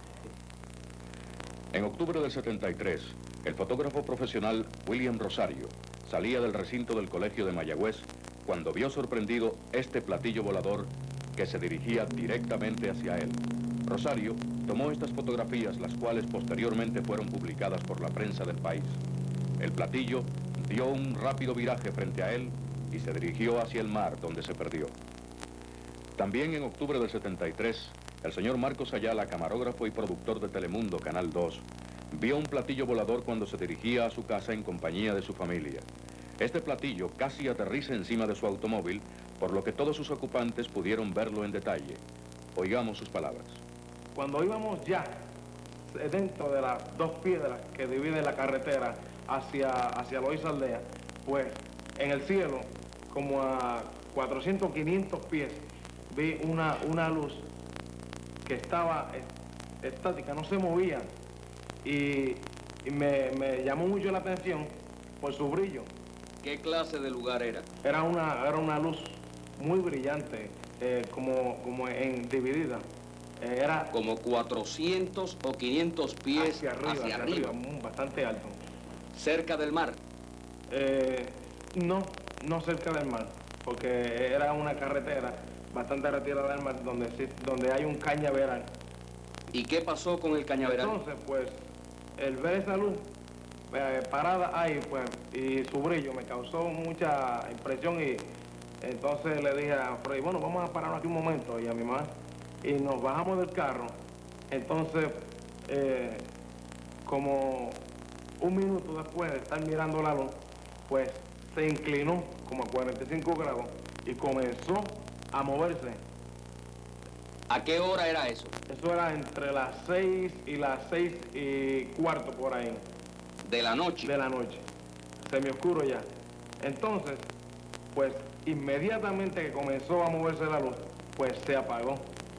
En octubre del setenta y tres, el fotógrafo profesional William Rosario salía del recinto del Colegio de Mayagüez cuando vio sorprendido este platillo volador que se dirigía directamente hacia él. Rosario tomó estas fotografías, las cuales posteriormente fueron publicadas por la prensa del país. El platillo dio un rápido viraje frente a él y se dirigió hacia el mar, donde se perdió. También en octubre del setenta y tres, el señor Marcos Ayala, camarógrafo y productor de Telemundo, Canal dos, vio un platillo volador cuando se dirigía a su casa en compañía de su familia. Este platillo casi aterriza encima de su automóvil, por lo que todos sus ocupantes pudieron verlo en detalle. Oigamos sus palabras. Cuando íbamos ya dentro de las dos piedras que dividen la carretera hacia, hacia Loíza Aldea, pues en el cielo, como a cuatrocientos, quinientos pies, vi una, una luz que estaba estática, no se movía, y, y me, me llamó mucho la atención por su brillo. ¿Qué clase de lugar era? Era una, era una luz muy brillante, eh, como, como en dividida. Eh, era como cuatrocientos o quinientos pies hacia arriba, hacia hacia arriba. arriba, bastante alto. ¿Cerca del mar? Eh, no, no cerca del mar, porque era una carretera bastante retirada del mar donde, donde hay un cañaveral. ¿Y qué pasó con el cañaveral? Entonces, pues, el ver esa luz eh, parada ahí, pues, y su brillo me causó mucha impresión y entonces le dije a Freddy, bueno, vamos a pararnos aquí un momento, y a mi mamá, y nos bajamos del carro. Entonces, eh, como un minuto después de estar mirando la luz, pues se inclinó como a cuarenta y cinco grados y comenzó a moverse. ¿A qué hora era eso? Eso era entre las seis y las seis y cuarto por ahí. ¿De la noche? De la noche. Semioscuro ya. Entonces, pues inmediatamente que comenzó a moverse la luz, pues se apagó.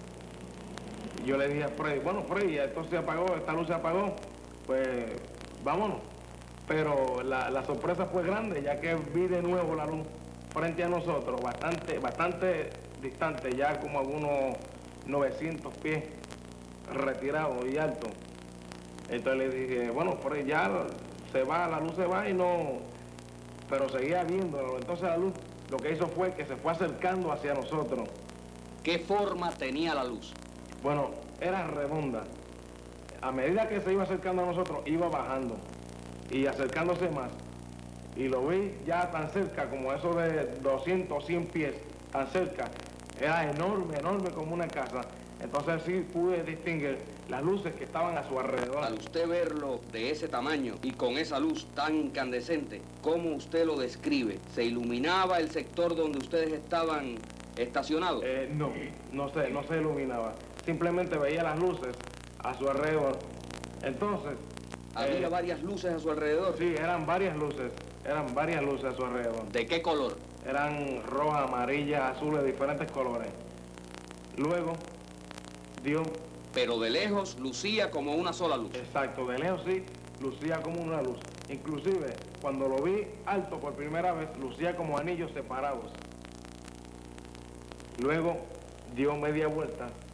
Y yo le dije a Freddy, bueno, Freddy, esto se apagó, esta luz se apagó, pues vámonos. Pero la, la sorpresa fue grande, ya que vi de nuevo la luz frente a nosotros, bastante, bastante distante, ya como algunos novecientos pies, retirado y alto. Entonces le dije, bueno, Freddy, ya se va, la luz se va y no... Pero seguía viéndolo. Entonces la luz lo que hizo fue que se fue acercando hacia nosotros. ¿Qué forma tenía la luz? Bueno, era redonda. A medida que se iba acercando a nosotros, iba bajando y acercándose más. Y lo vi ya tan cerca, como eso de doscientos, cien pies, tan cerca. Era enorme, enorme como una casa. Entonces sí pude distinguir las luces que estaban a su alrededor. Al usted verlo de ese tamaño y con esa luz tan incandescente, ¿cómo usted lo describe? ¿Se iluminaba el sector donde ustedes estaban estacionados? Eh, no, no se, no se iluminaba. Simplemente veía las luces a su alrededor. Entonces... ¿Había eh, varias luces a su alrededor? Sí, eran varias luces. Eran varias luces a su alrededor. ¿De qué color? Eran rojas, amarillas, azules, diferentes colores. Luego, dio... Pero de lejos lucía como una sola luz. Exacto, de lejos sí, lucía como una luz. Inclusive, cuando lo vi alto por primera vez, lucía como anillos separados. Luego, dio media vuelta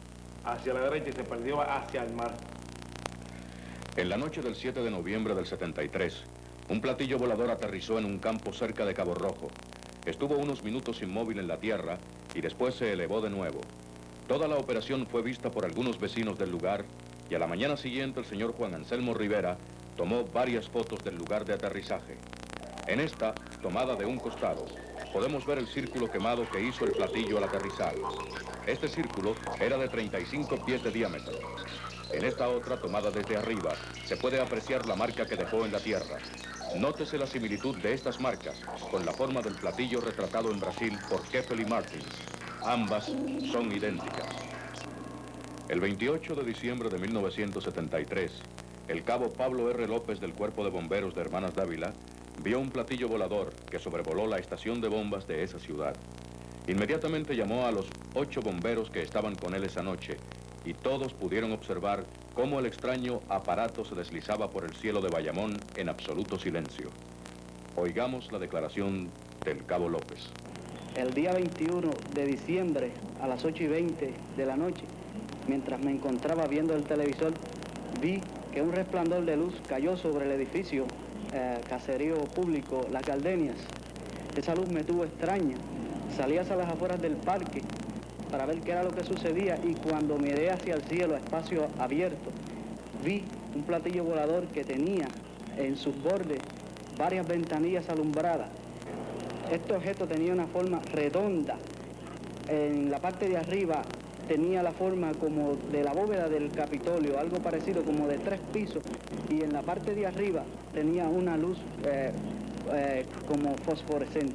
hacia la derecha y se perdió hacia el mar. En la noche del siete de noviembre del setenta y tres, un platillo volador aterrizó en un campo cerca de Cabo Rojo. Estuvo unos minutos inmóvil en la tierra y después se elevó de nuevo. Toda la operación fue vista por algunos vecinos del lugar y a la mañana siguiente el señor Juan Anselmo Rivera tomó varias fotos del lugar de aterrizaje. En esta, tomada de un costado, podemos ver el círculo quemado que hizo el platillo al aterrizar. Este círculo era de treinta y cinco pies de diámetro. En esta otra, tomada desde arriba, se puede apreciar la marca que dejó en la tierra. Nótese la similitud de estas marcas con la forma del platillo retratado en Brasil por Keffel y Martins. Ambas son idénticas. El veintiocho de diciembre de mil novecientos setenta y tres, el cabo Pablo R. López del Cuerpo de Bomberos de Hermanas Dávila vio un platillo volador que sobrevoló la estación de bombas de esa ciudad. Inmediatamente llamó a los ocho bomberos que estaban con él esa noche y todos pudieron observar cómo el extraño aparato se deslizaba por el cielo de Bayamón en absoluto silencio. Oigamos la declaración del cabo López. El día veintiuno de diciembre a las ocho y veinte de la noche, mientras me encontraba viendo el televisor, vi que un resplandor de luz cayó sobre el edificio eh, caserío público Las Gardenias. Esa luz me tuvo extraña. Salí hacia las afueras del parque para ver qué era lo que sucedía y cuando miré hacia el cielo, a espacio abierto, vi un platillo volador que tenía en sus bordes varias ventanillas alumbradas. Este objeto tenía una forma redonda. En la parte de arriba tenía la forma como de la bóveda del Capitolio, algo parecido como de tres pisos, y en la parte de arriba tenía una luz eh, eh, como fosforescente.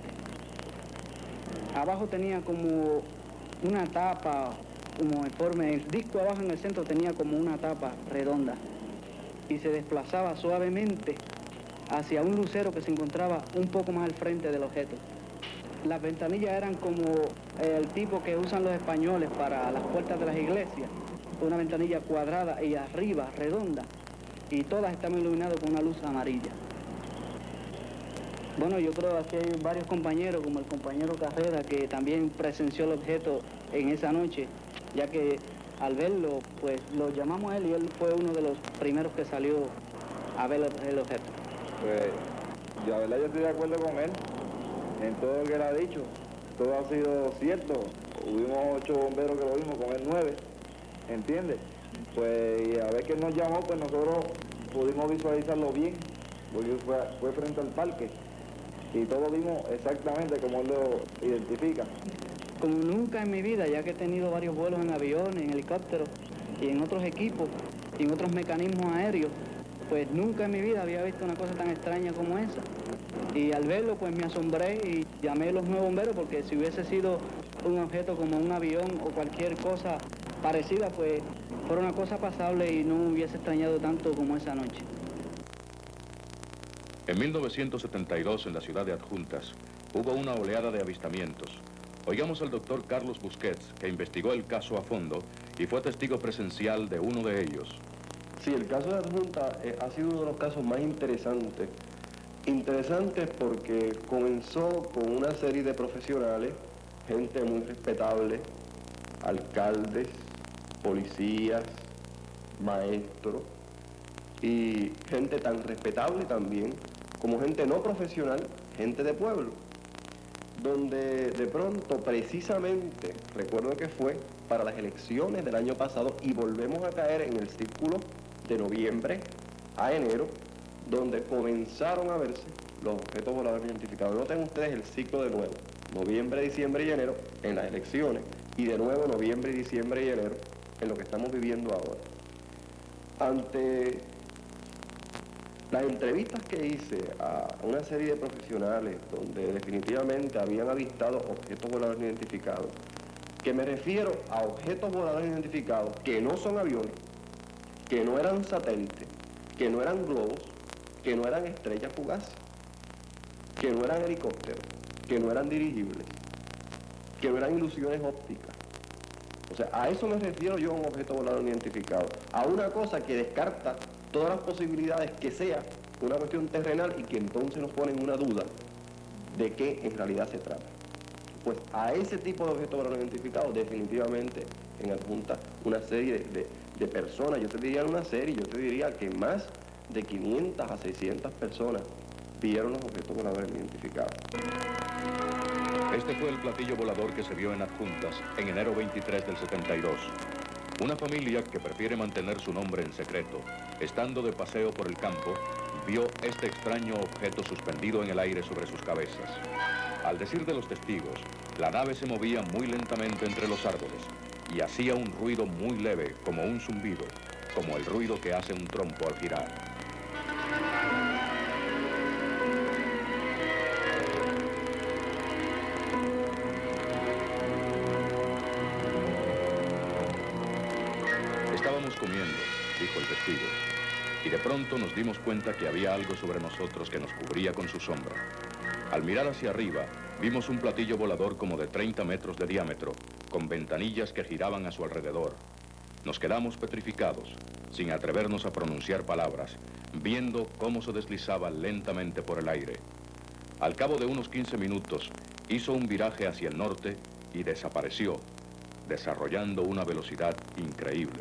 Abajo tenía como una tapa, como en forma, el disco abajo en el centro tenía como una tapa redonda y se desplazaba suavemente hacia un lucero que se encontraba un poco más al frente del objeto. Las ventanillas eran como el tipo que usan los españoles para las puertas de las iglesias, una ventanilla cuadrada y arriba redonda, y todas estaban iluminadas con una luz amarilla. Bueno, yo creo que aquí hay varios compañeros, como el compañero Carrera, que también presenció el objeto en esa noche, ya que al verlo, pues lo llamamos a él y él fue uno de los primeros que salió a ver el objeto. Pues, yo, la verdad, yo estoy de acuerdo con él en todo lo que él ha dicho. Todo ha sido cierto. Hubimos ocho bomberos que lo vimos, con él nueve, ¿entiendes? Pues, y a ver que él nos llamó, pues nosotros pudimos visualizarlo bien, porque fue, fue frente al parque. Y todos vimos exactamente como él lo identifica. Como nunca en mi vida, ya que he tenido varios vuelos en aviones, en helicópteros y en otros equipos y en otros mecanismos aéreos, pues nunca en mi vida había visto una cosa tan extraña como esa. Y al verlo, pues me asombré y llamé a los nuevos bomberos, porque si hubiese sido un objeto como un avión o cualquier cosa parecida, pues fuera una cosa pasable y no me hubiese extrañado tanto como esa noche. En mil novecientos setenta y dos, en la ciudad de Adjuntas, hubo una oleada de avistamientos. Oigamos al doctor Carlos Busquets, que investigó el caso a fondo y fue testigo presencial de uno de ellos. Sí, el caso de Adjuntas eh, ha sido uno de los casos más interesantes. Interesantes porque comenzó con una serie de profesionales, gente muy respetable, alcaldes, policías, maestros, y gente tan respetable también como gente no profesional, gente de pueblo, donde de pronto, precisamente, recuerdo que fue para las elecciones del año pasado, y volvemos a caer en el círculo de noviembre a enero, donde comenzaron a verse los objetos voladores identificados. Noten ustedes el ciclo de nuevo, noviembre, diciembre y enero en las elecciones, y de nuevo noviembre, diciembre y enero en lo que estamos viviendo ahora. Ante las entrevistas que hice a una serie de profesionales donde definitivamente habían avistado objetos voladores no identificados, que me refiero a objetos voladores no identificados que no son aviones, que no eran satélites, que no eran globos, que no eran estrellas fugaces, que no eran helicópteros, que no eran dirigibles, que no eran ilusiones ópticas. O sea, a eso me refiero yo a un objeto volador no identificado, a una cosa que descarta todas las posibilidades que sea una cuestión terrenal y que entonces nos pone en una duda de qué en realidad se trata. Pues a ese tipo de objeto volador no identificado definitivamente en adjunta una serie de, de, de personas. Yo te diría una serie, yo te diría que más de quinientas a seiscientas personas vieron los objetos voladores no identificados. Este fue el platillo volador que se vio en Adjuntas en enero veintitrés del setenta y dos. Una familia que prefiere mantener su nombre en secreto, estando de paseo por el campo, vio este extraño objeto suspendido en el aire sobre sus cabezas. Al decir de los testigos, la nave se movía muy lentamente entre los árboles y hacía un ruido muy leve, como un zumbido, como el ruido que hace un trompo al girar. Estábamos comiendo, dijo el testigo, y de pronto nos dimos cuenta que había algo sobre nosotros que nos cubría con su sombra. Al mirar hacia arriba, vimos un platillo volador como de treinta metros de diámetro, con ventanillas que giraban a su alrededor. Nos quedamos petrificados, sin atrevernos a pronunciar palabras, viendo cómo se deslizaba lentamente por el aire. Al cabo de unos quince minutos, hizo un viraje hacia el norte y desapareció, desarrollando una velocidad increíble.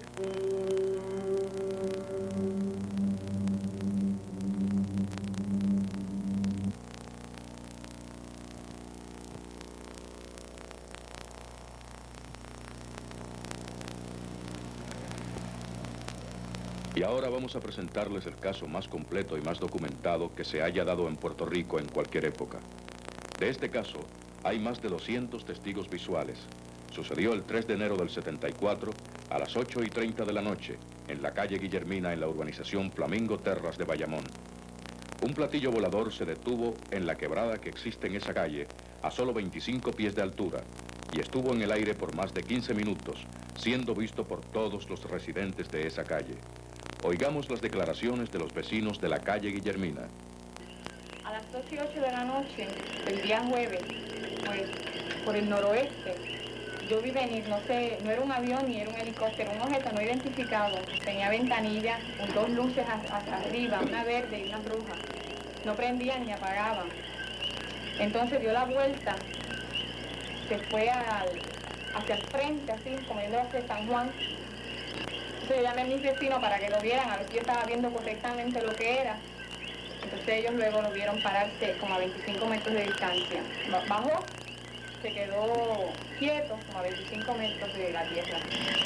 Y ahora vamos a presentarles el caso más completo y más documentado que se haya dado en Puerto Rico en cualquier época. De este caso, hay más de doscientos testigos visuales. Sucedió el tres de enero del setenta y cuatro a las ocho y treinta de la noche en la calle Guillermina en la urbanización Flamingo Terras de Bayamón. Un platillo volador se detuvo en la quebrada que existe en esa calle a solo veinticinco pies de altura y estuvo en el aire por más de quince minutos, siendo visto por todos los residentes de esa calle. Oigamos las declaraciones de los vecinos de la calle Guillermina. A las ocho y ocho de la noche, el día jueves, pues, por el noroeste, yo vi venir, no sé, no era un avión ni era un helicóptero, un objeto no identificado. Tenía ventanillas, con dos luces hacia arriba, una verde y una roja. No prendían ni apagaban. Entonces dio la vuelta, se fue al, hacia el frente, así, como yendo hacia San Juan. Entonces yo llamé a mis vecinos para que lo vieran, a ver si yo estaba viendo correctamente lo que era. Entonces ellos luego lo vieron pararse como a veinticinco metros de distancia. Bajó, se quedó quieto como a veinticinco metros de la tierra.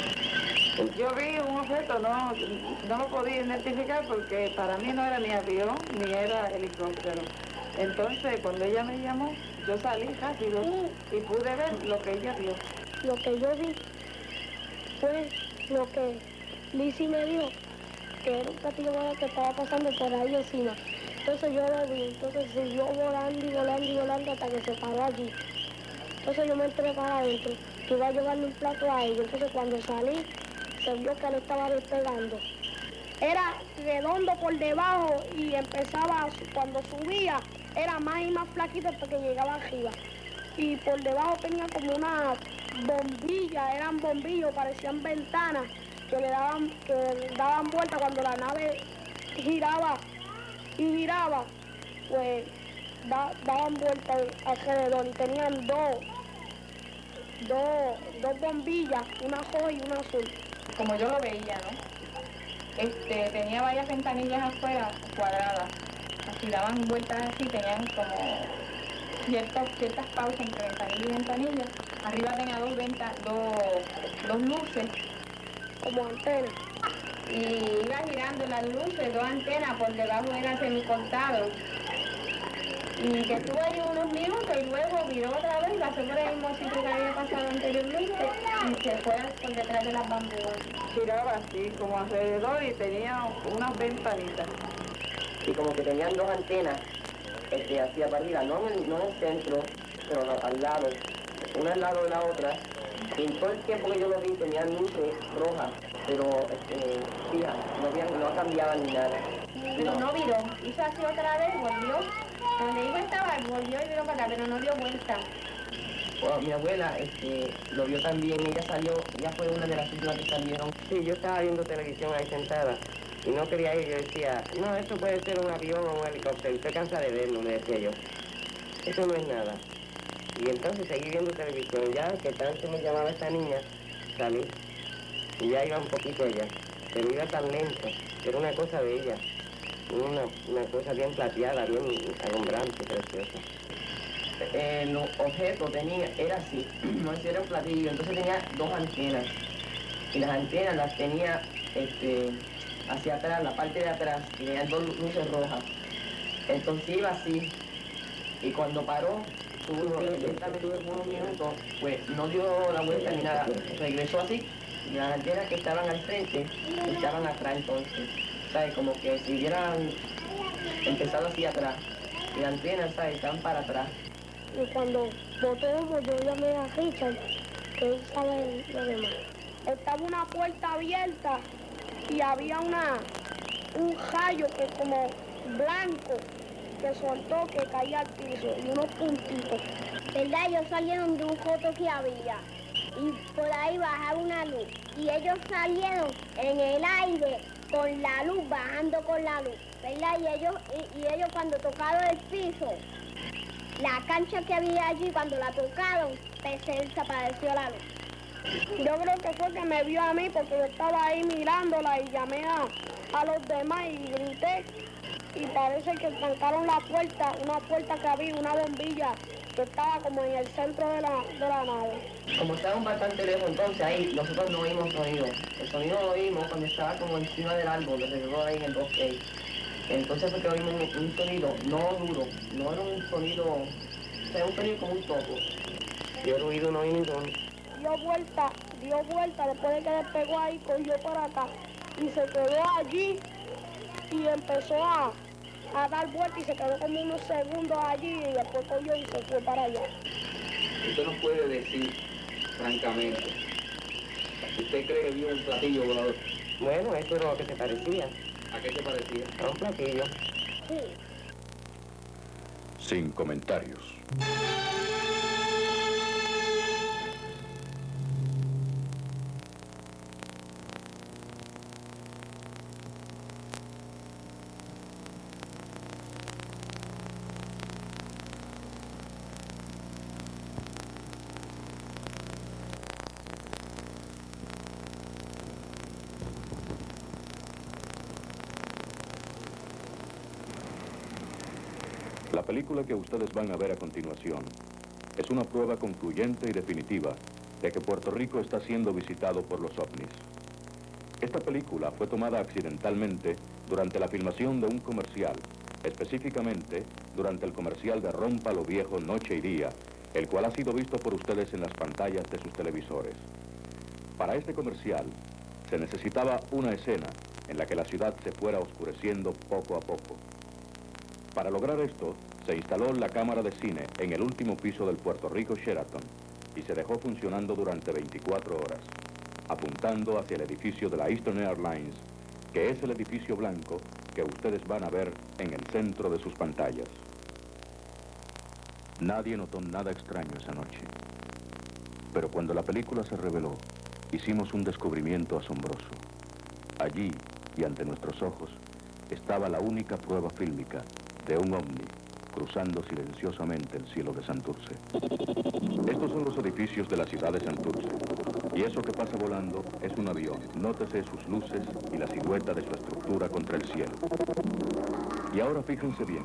Yo vi un objeto, no, no lo podía identificar porque para mí no era ni avión ni era helicóptero. Entonces cuando ella me llamó, yo salí rápido y pude ver lo que ella vio. Lo que yo vi fue lo que Lizzie me dijo, que era un platillo volador que estaba pasando por ahí encima. Entonces yo lo vi, entonces siguió volando y volando y volando hasta que se paró allí. Entonces yo me entré para adentro, que iba a llevarle un plato a ella. Entonces cuando salí, se vio que le estaba despegando. Era redondo por debajo y empezaba, cuando subía, era más y más flaquito hasta que llegaba arriba. Y por debajo tenía como una bombilla, eran bombillos, parecían ventanas que le daban, que daban vuelta cuando la nave giraba y giraba, pues da, daban vuelta alrededor y tenían dos, dos, dos bombillas, una roja y una azul. Como yo lo veía, ¿no? Este, tenía varias ventanillas afuera cuadradas, así daban vueltas así, tenían como ciertas, ciertas pausas entre ventanilla y ventanilla. Arriba tenía dos, venta, dos, dos luces, como antenas. Y iba girando las luces, dos antenas, por debajo era semicortado. Y que estuvo ahí unos minutos y luego viró otra vez y pasó por el mismo sitio que había pasado anteriormente y se fue por detrás de las bambúas. Giraba así, como alrededor y tenía unas ventanitas. Y como que tenían dos antenas este, hacia para arriba, no en, no en el centro, pero no, al lado, una al lado de la otra. Y en todo el tiempo que yo lo vi tenían luces rojas, pero este, fija, no, habían, no cambiaban ni nada. Pero no viró, hizo así otra vez, volvió. Donde iba estaba, volvió y viró para acá, pero no dio vuelta. Bueno, mi abuela este, lo vio también, ella salió, ella fue una de las últimas que salieron. Sí, yo estaba viendo televisión ahí sentada y no quería ir, yo decía, no, esto puede ser un avión o un helicóptero, usted cansa de verlo, le decía yo. Eso no es nada. Y entonces seguí viendo televisión, ya que tanto me llamaba esta niña, salí y ya iba un poquito allá, pero iba tan lento, era una cosa bella, una, una cosa bien plateada, bien alumbrante, preciosa. El objeto tenía, era así, no era un platillo, entonces tenía dos antenas, y las antenas las tenía este, hacia atrás, la parte de atrás, y tenía dos luces rojas. Entonces iba así, y cuando paró, tuvo lentamente unos minutos, pues no dio la vuelta ni nada, regresó así, y las antenas que estaban al frente estaban atrás entonces, ¿sabes? Como que si hubieran empezado así atrás, y las antenas, ¿sabes? Estaban para atrás. Y cuando botó humo, yo llamé a Richard, que él sabe lo demás. Estaba una puerta abierta y había una, un rayo que como blanco que soltó, que caía al piso, y unos puntitos. ¿Verdad? Ellos salieron de un coto que había y por ahí bajaba una luz. Y ellos salieron en el aire con la luz, bajando con la luz. ¿Verdad? Y ellos, y, y ellos cuando tocaron el piso, la cancha que había allí, cuando la tocaron, pues se desapareció la luz. Yo creo que fue que me vio a mí porque yo estaba ahí mirándola y llamé a, a los demás y grité. Y parece que trancaron la puerta, una puerta que había, una bombilla que estaba como en el centro de la, de la nave. Como estábamos bastante lejos, entonces ahí nosotros no oímos sonido. El sonido lo oímos cuando estaba como encima del árbol, alrededor ahí en el bosque. Entonces fue que oímos un, un sonido no duro, no era un sonido, o sea, un sonido como un topo. Yo el ruido no oí ninguno. Dio vuelta, dio vuelta, después de que despegó ahí, cogió para acá y se quedó allí y empezó a, a dar vuelta y se quedó como unos segundos allí y después cogió y se fue para allá. Usted nos puede decir, francamente, ¿usted cree que vio un platillo volador? Bueno, esto era lo que se parecía. ¿A qué se parecía? A un platillo. Sí. Sin comentarios. La película que ustedes van a ver a continuación es una prueba concluyente y definitiva de que Puerto Rico está siendo visitado por los ovnis. Esta película fue tomada accidentalmente durante la filmación de un comercial, específicamente durante el comercial de Rompa lo Viejo Noche y Día, el cual ha sido visto por ustedes en las pantallas de sus televisores. Para este comercial se necesitaba una escena en la que la ciudad se fuera oscureciendo poco a poco. Para lograr esto, se instaló la cámara de cine en el último piso del Puerto Rico Sheraton y se dejó funcionando durante veinticuatro horas, apuntando hacia el edificio de la Eastern Airlines, que es el edificio blanco que ustedes van a ver en el centro de sus pantallas. Nadie notó nada extraño esa noche, pero cuando la película se reveló, hicimos un descubrimiento asombroso. Allí, y ante nuestros ojos, estaba la única prueba fílmica de un ovni cruzando silenciosamente el cielo de Santurce. Estos son los edificios de la ciudad de Santurce, y eso que pasa volando es un avión. Nótese sus luces y la silueta de su estructura contra el cielo. Y ahora fíjense bien.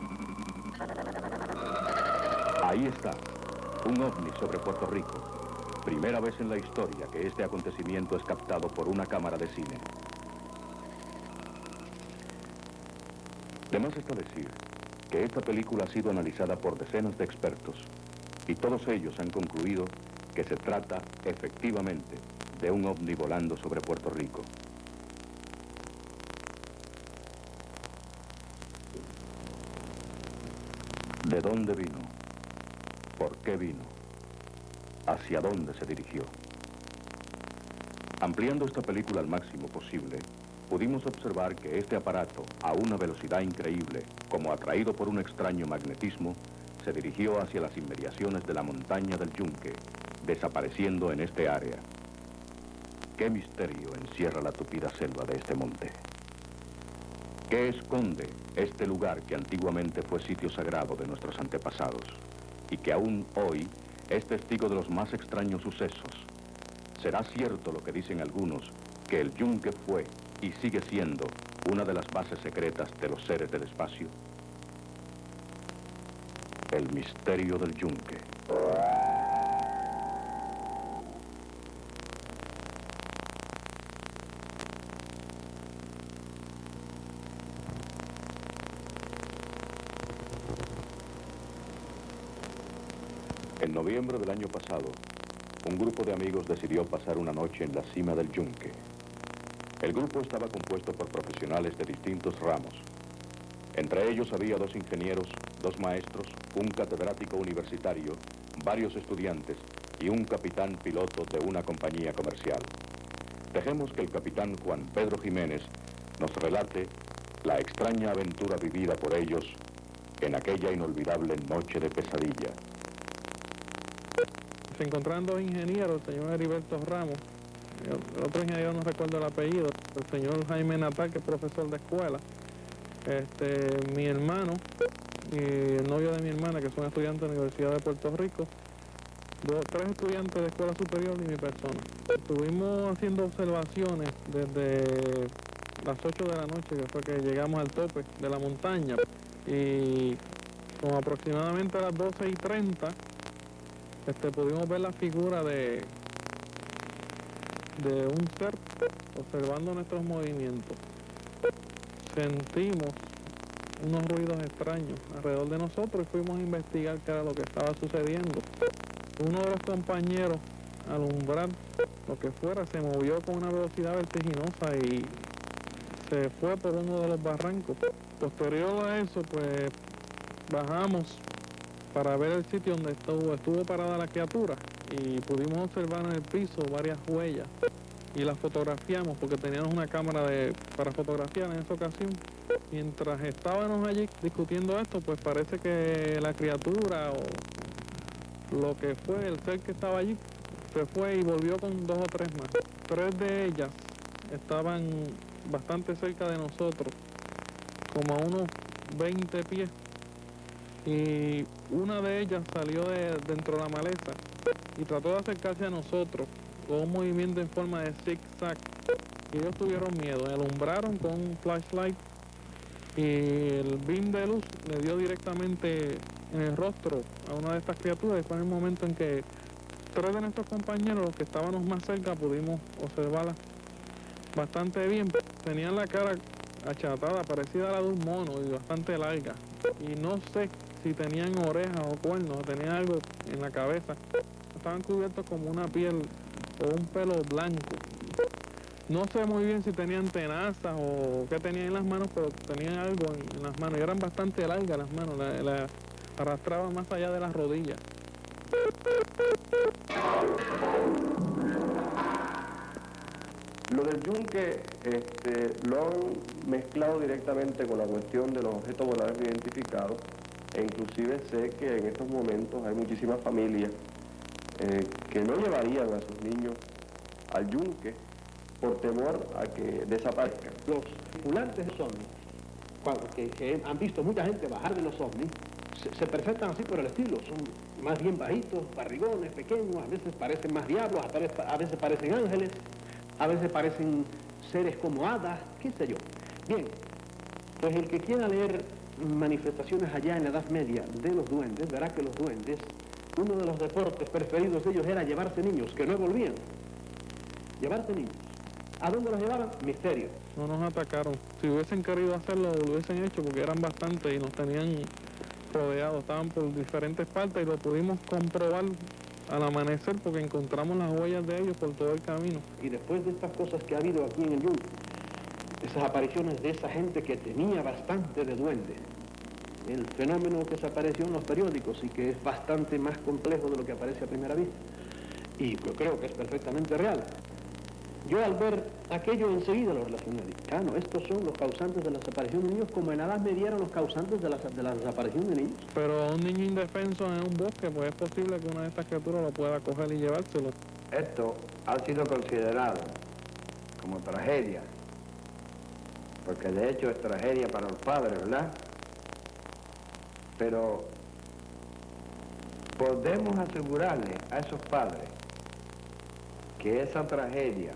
Ahí está, un ovni sobre Puerto Rico. Primera vez en la historia que este acontecimiento es captado por una cámara de cine. De más está decir que esta película ha sido analizada por decenas de expertos y todos ellos han concluido que se trata efectivamente de un ovni volando sobre Puerto Rico. ¿De dónde vino? ¿Por qué vino? ¿Hacia dónde se dirigió? Ampliando esta película al máximo posible, pudimos observar que este aparato, a una velocidad increíble, como atraído por un extraño magnetismo, se dirigió hacia las inmediaciones de la montaña del Yunque, desapareciendo en este área. ¿Qué misterio encierra la tupida selva de este monte? ¿Qué esconde este lugar que antiguamente fue sitio sagrado de nuestros antepasados y que aún hoy es testigo de los más extraños sucesos, ¿será cierto lo que dicen algunos, que el yunque fue y sigue siendo una de las bases secretas de los seres del espacio? El misterio del yunque. En noviembre del año pasado, un grupo de amigos decidió pasar una noche en la cima del yunque. El grupo estaba compuesto por profesionales de distintos ramos. Entre ellos había dos ingenieros, dos maestros, un catedrático universitario, varios estudiantes y un capitán piloto de una compañía comercial. Dejemos que el capitán Juan Pedro Jiménez nos relate la extraña aventura vivida por ellos en aquella inolvidable noche de pesadilla. Se encontraban dos ingenieros, el señor Heriberto Ramos, el otro ingeniero no recuerdo el apellido, el señor Jaime Natal, que es profesor de escuela, este, mi hermano y el novio de mi hermana, que son estudiantes de la Universidad de Puerto Rico, dos, tres estudiantes de escuela superior y mi persona. Estuvimos haciendo observaciones desde las ocho de la noche, que fue que llegamos al tope de la montaña, y como aproximadamente a las doce y treinta, Este, pudimos ver la figura de, de un ser observando nuestros movimientos. Sentimos unos ruidos extraños alrededor de nosotros y fuimos a investigar qué era lo que estaba sucediendo. Uno de los compañeros, al umbrar lo que fuera, se movió con una velocidad vertiginosa y se fue por uno de los barrancos. Posterior a eso, pues bajamos para ver el sitio donde estuvo, estuvo parada la criatura y pudimos observar en el piso varias huellas y las fotografiamos porque teníamos una cámara de, para fotografiar en esa ocasión. Mientras estábamos allí discutiendo esto, pues parece que la criatura o lo que fue, el ser que estaba allí, se fue y volvió con dos o tres más. Tres de ellas estaban bastante cerca de nosotros, como a unos veinte pies. Y una de ellas salió de dentro de la maleza y trató de acercarse a nosotros con un movimiento en forma de zig-zag. Y ellos tuvieron miedo, alumbraron con un flashlight y el beam de luz le dio directamente en el rostro a una de estas criaturas y fue en el momento en que tres de nuestros compañeros, los que estábamos más cerca, pudimos observarla bastante bien. Tenían la cara achatada, parecida a la de un mono y bastante larga. Y no sé si tenían orejas o cuernos, o tenían algo en la cabeza. Estaban cubiertos como una piel o un pelo blanco. No sé muy bien si tenían tenazas o qué tenían en las manos, pero tenían algo en, en las manos. Y eran bastante largas las manos, la, la arrastraban más allá de las rodillas. Lo del yunque este, lo han mezclado directamente con la cuestión de los objetos voladores no identificados, e inclusive sé que en estos momentos hay muchísimas familias eh, que no llevarían a sus niños al yunque por temor a que desaparezcan. Los tripulantes de ovnis, cuando, que, que han visto mucha gente bajar de los ovnis, se, se presentan así por el estilo, son más bien bajitos, barrigones, pequeños, a veces parecen más diablos, a veces, a veces parecen ángeles, a veces parecen seres como hadas, qué sé yo. Bien, pues el que quiera leer manifestaciones allá en la Edad Media de los duendes, verá que los duendes, uno de los deportes preferidos de ellos era llevarse niños, que no volvían. Llevarse niños. ¿A dónde los llevaban? Misterio. No nos atacaron. Si hubiesen querido hacerlo, lo hubiesen hecho porque eran bastantes y nos tenían rodeados. Estaban por diferentes partes y lo pudimos comprobar al amanecer porque encontramos las huellas de ellos por todo el camino. Y después de estas cosas que ha habido aquí en el yunque, esas apariciones de esa gente que tenía bastante de duende, el fenómeno que se apareció en los periódicos y que es bastante más complejo de lo que aparece a primera vista, y yo creo que es perfectamente real. Yo al ver aquello enseguida lo relacioné. Ah, no, estos son los causantes de la desaparición de niños, como en la Edad Media eran los causantes de la, de la desaparición de niños. Pero un niño indefenso en un bosque, pues es posible que una de estas criaturas lo pueda coger y llevárselo. Esto ha sido considerado como tragedia, porque de hecho es tragedia para los padres, ¿verdad? Pero podemos asegurarle a esos padres que esa tragedia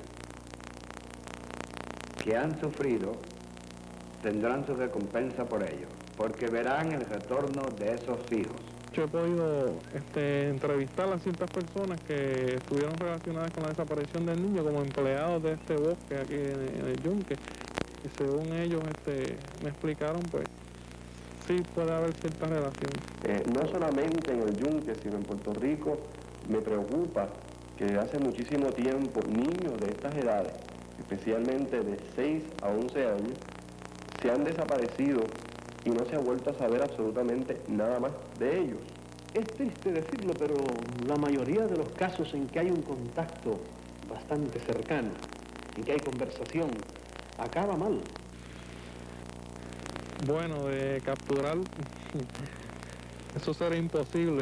que han sufrido tendrán su recompensa por ello, porque verán el retorno de esos hijos. Yo he podido este, entrevistar a ciertas personas que estuvieron relacionadas con la desaparición del niño como empleados de este bosque aquí en, en el Yunque, y según ellos este, me explicaron, pues sí puede haber cierta relación. Eh, no solamente en el Yunque, sino en Puerto Rico, me preocupa que hace muchísimo tiempo niños de estas edades, especialmente de seis a once años, se han desaparecido y no se ha vuelto a saber absolutamente nada más de ellos. Es triste decirlo, pero la mayoría de los casos en que hay un contacto bastante cercano, en que hay conversación, acaba mal. Bueno, de capturar, eso será imposible.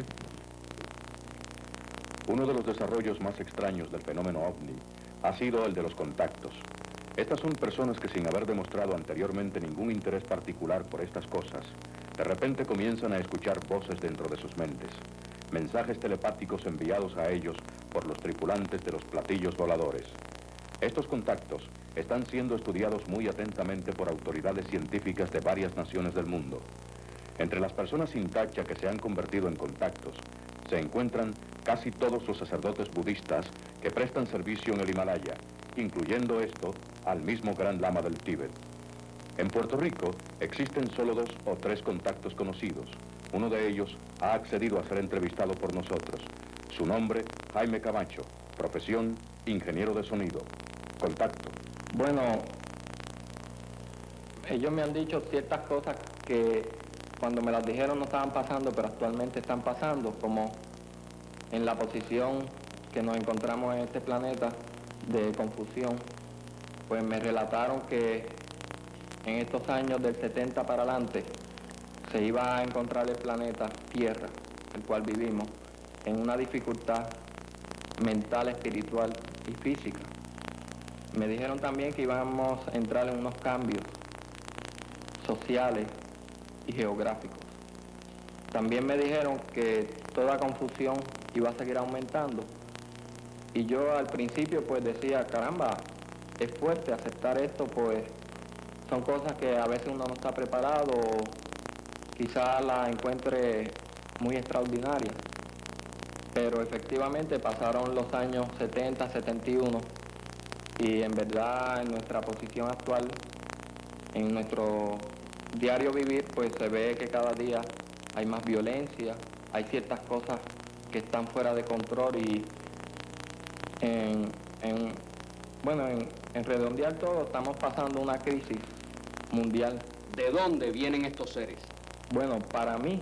Uno de los desarrollos más extraños del fenómeno ovni ha sido el de los contactos. Estas son personas que, sin haber demostrado anteriormente ningún interés particular por estas cosas, de repente comienzan a escuchar voces dentro de sus mentes, mensajes telepáticos enviados a ellos por los tripulantes de los platillos voladores. Estos contactos están siendo estudiados muy atentamente por autoridades científicas de varias naciones del mundo. Entre las personas sin tacha que se han convertido en contactos, se encuentran casi todos los sacerdotes budistas que prestan servicio en el Himalaya, incluyendo esto al mismo Gran Lama del Tíbet. En Puerto Rico existen solo dos o tres contactos conocidos. Uno de ellos ha accedido a ser entrevistado por nosotros. Su nombre, Jaime Camacho, profesión, ingeniero de sonido. Contacto. Bueno, ellos me han dicho ciertas cosas que cuando me las dijeron no estaban pasando, pero actualmente están pasando, como en la posición que nos encontramos en este planeta de confusión. Pues me relataron que en estos años del setenta para adelante se iba a encontrar el planeta Tierra, el cual vivimos, en una dificultad mental, espiritual y física. Me dijeron también que íbamos a entrar en unos cambios sociales y geográficos. También me dijeron que toda confusión iba a seguir aumentando. Y yo al principio pues decía, caramba, es fuerte aceptar esto, pues son cosas que a veces uno no está preparado o quizás la encuentre muy extraordinaria. Pero efectivamente pasaron los años setenta, setenta y uno y en verdad en nuestra posición actual, en nuestro diario vivir, pues se ve que cada día hay más violencia, hay ciertas cosas que están fuera de control y en, en bueno, en, en redondear todo estamos pasando una crisis mundial. ¿De dónde vienen estos seres? Bueno, para mí,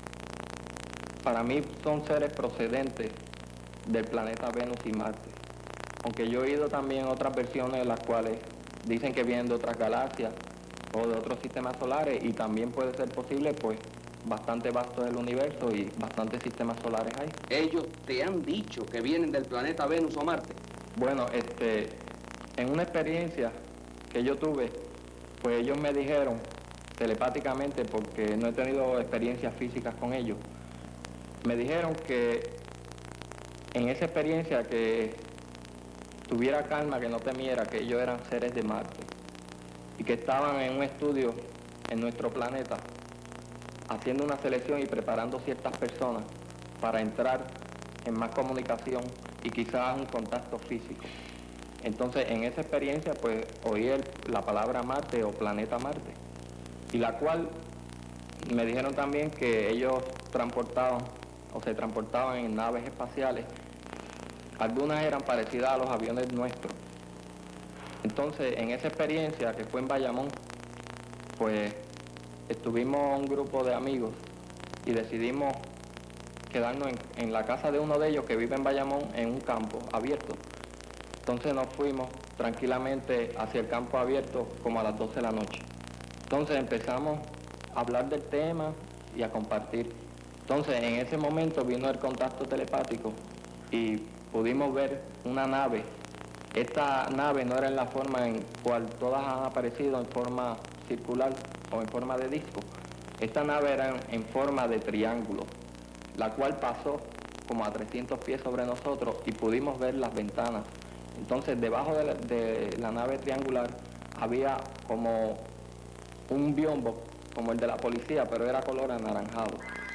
para mí son seres procedentes del planeta Venus y Marte. Aunque yo he oído también otras versiones en las cuales dicen que vienen de otras galaxias o de otros sistemas solares, y también puede ser posible, pues, bastante vasto del universo y bastantes sistemas solares hay. ¿Ellos te han dicho que vienen del planeta Venus o Marte? Bueno, este, en una experiencia que yo tuve, pues ellos me dijeron telepáticamente, porque no he tenido experiencias físicas con ellos, me dijeron que en esa experiencia que tuviera calma, que no temiera, que ellos eran seres de Marte y que estaban en un estudio en nuestro planeta haciendo una selección y preparando ciertas personas para entrar en más comunicación y quizás un contacto físico. Entonces, en esa experiencia, pues, oí el, la palabra Marte o planeta Marte, y la cual me dijeron también que ellos transportaban o se transportaban en naves espaciales. Algunas eran parecidas a los aviones nuestros. Entonces, en esa experiencia que fue en Bayamón, pues, estuvimos un grupo de amigos y decidimos quedarnos en, en la casa de uno de ellos que vive en Bayamón, en un campo abierto. Entonces nos fuimos tranquilamente hacia el campo abierto como a las doce de la noche. Entonces empezamos a hablar del tema y a compartir. Entonces en ese momento vino el contacto telepático y pudimos ver una nave. Esta nave no era en la forma en cual todas han aparecido, en forma circular o en forma de disco. Esta nave era en, en forma de triángulo, la cual pasó como a trescientos pies sobre nosotros y pudimos ver las ventanas Entonces, debajo de la, de la nave triangular había como un biombo, como el de la policía, pero era color anaranjado.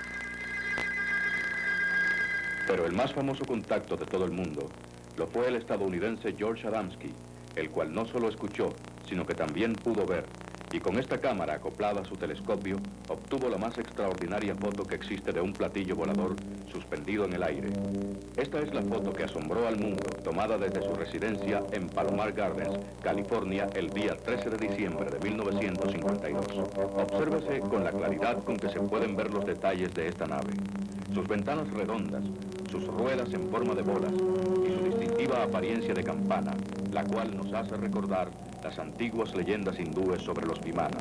Pero el más famoso contacto de todo el mundo lo fue el estadounidense George Adamski, el cual no solo escuchó, sino que también pudo ver, y con esta cámara acoplada a su telescopio, obtuvo la más extraordinaria foto que existe de un platillo volador suspendido en el aire. Esta es la foto que asombró al mundo, tomada desde su residencia en Palomar Gardens, California, el día trece de diciembre de mil novecientos cincuenta y dos. Obsérvese con la claridad con que se pueden ver los detalles de esta nave. Sus ventanas redondas, sus ruedas en forma de bolas y su distintiva apariencia de campana, la cual nos hace recordar las antiguas leyendas hindúes sobre los vimanas.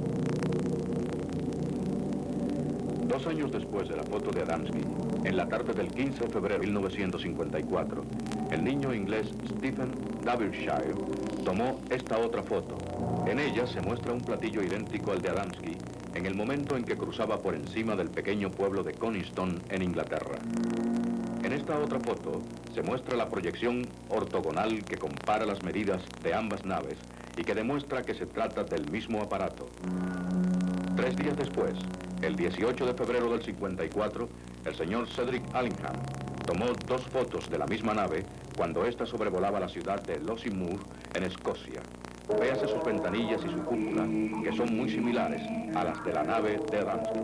Dos años después de la foto de Adamski, en la tarde del quince de febrero de mil novecientos cincuenta y cuatro, el niño inglés Stephen Derbyshire tomó esta otra foto. En ella se muestra un platillo idéntico al de Adamski en el momento en que cruzaba por encima del pequeño pueblo de Coniston, en Inglaterra. En esta otra foto se muestra la proyección ortogonal que compara las medidas de ambas naves y que demuestra que se trata del mismo aparato. Tres días después, el dieciocho de febrero del cincuenta y cuatro, el señor Cedric Allingham tomó dos fotos de la misma nave cuando ésta sobrevolaba la ciudad de Lossiemouth, en Escocia. Véase sus ventanillas y su cúpula, que son muy similares a las de la nave de Adamski.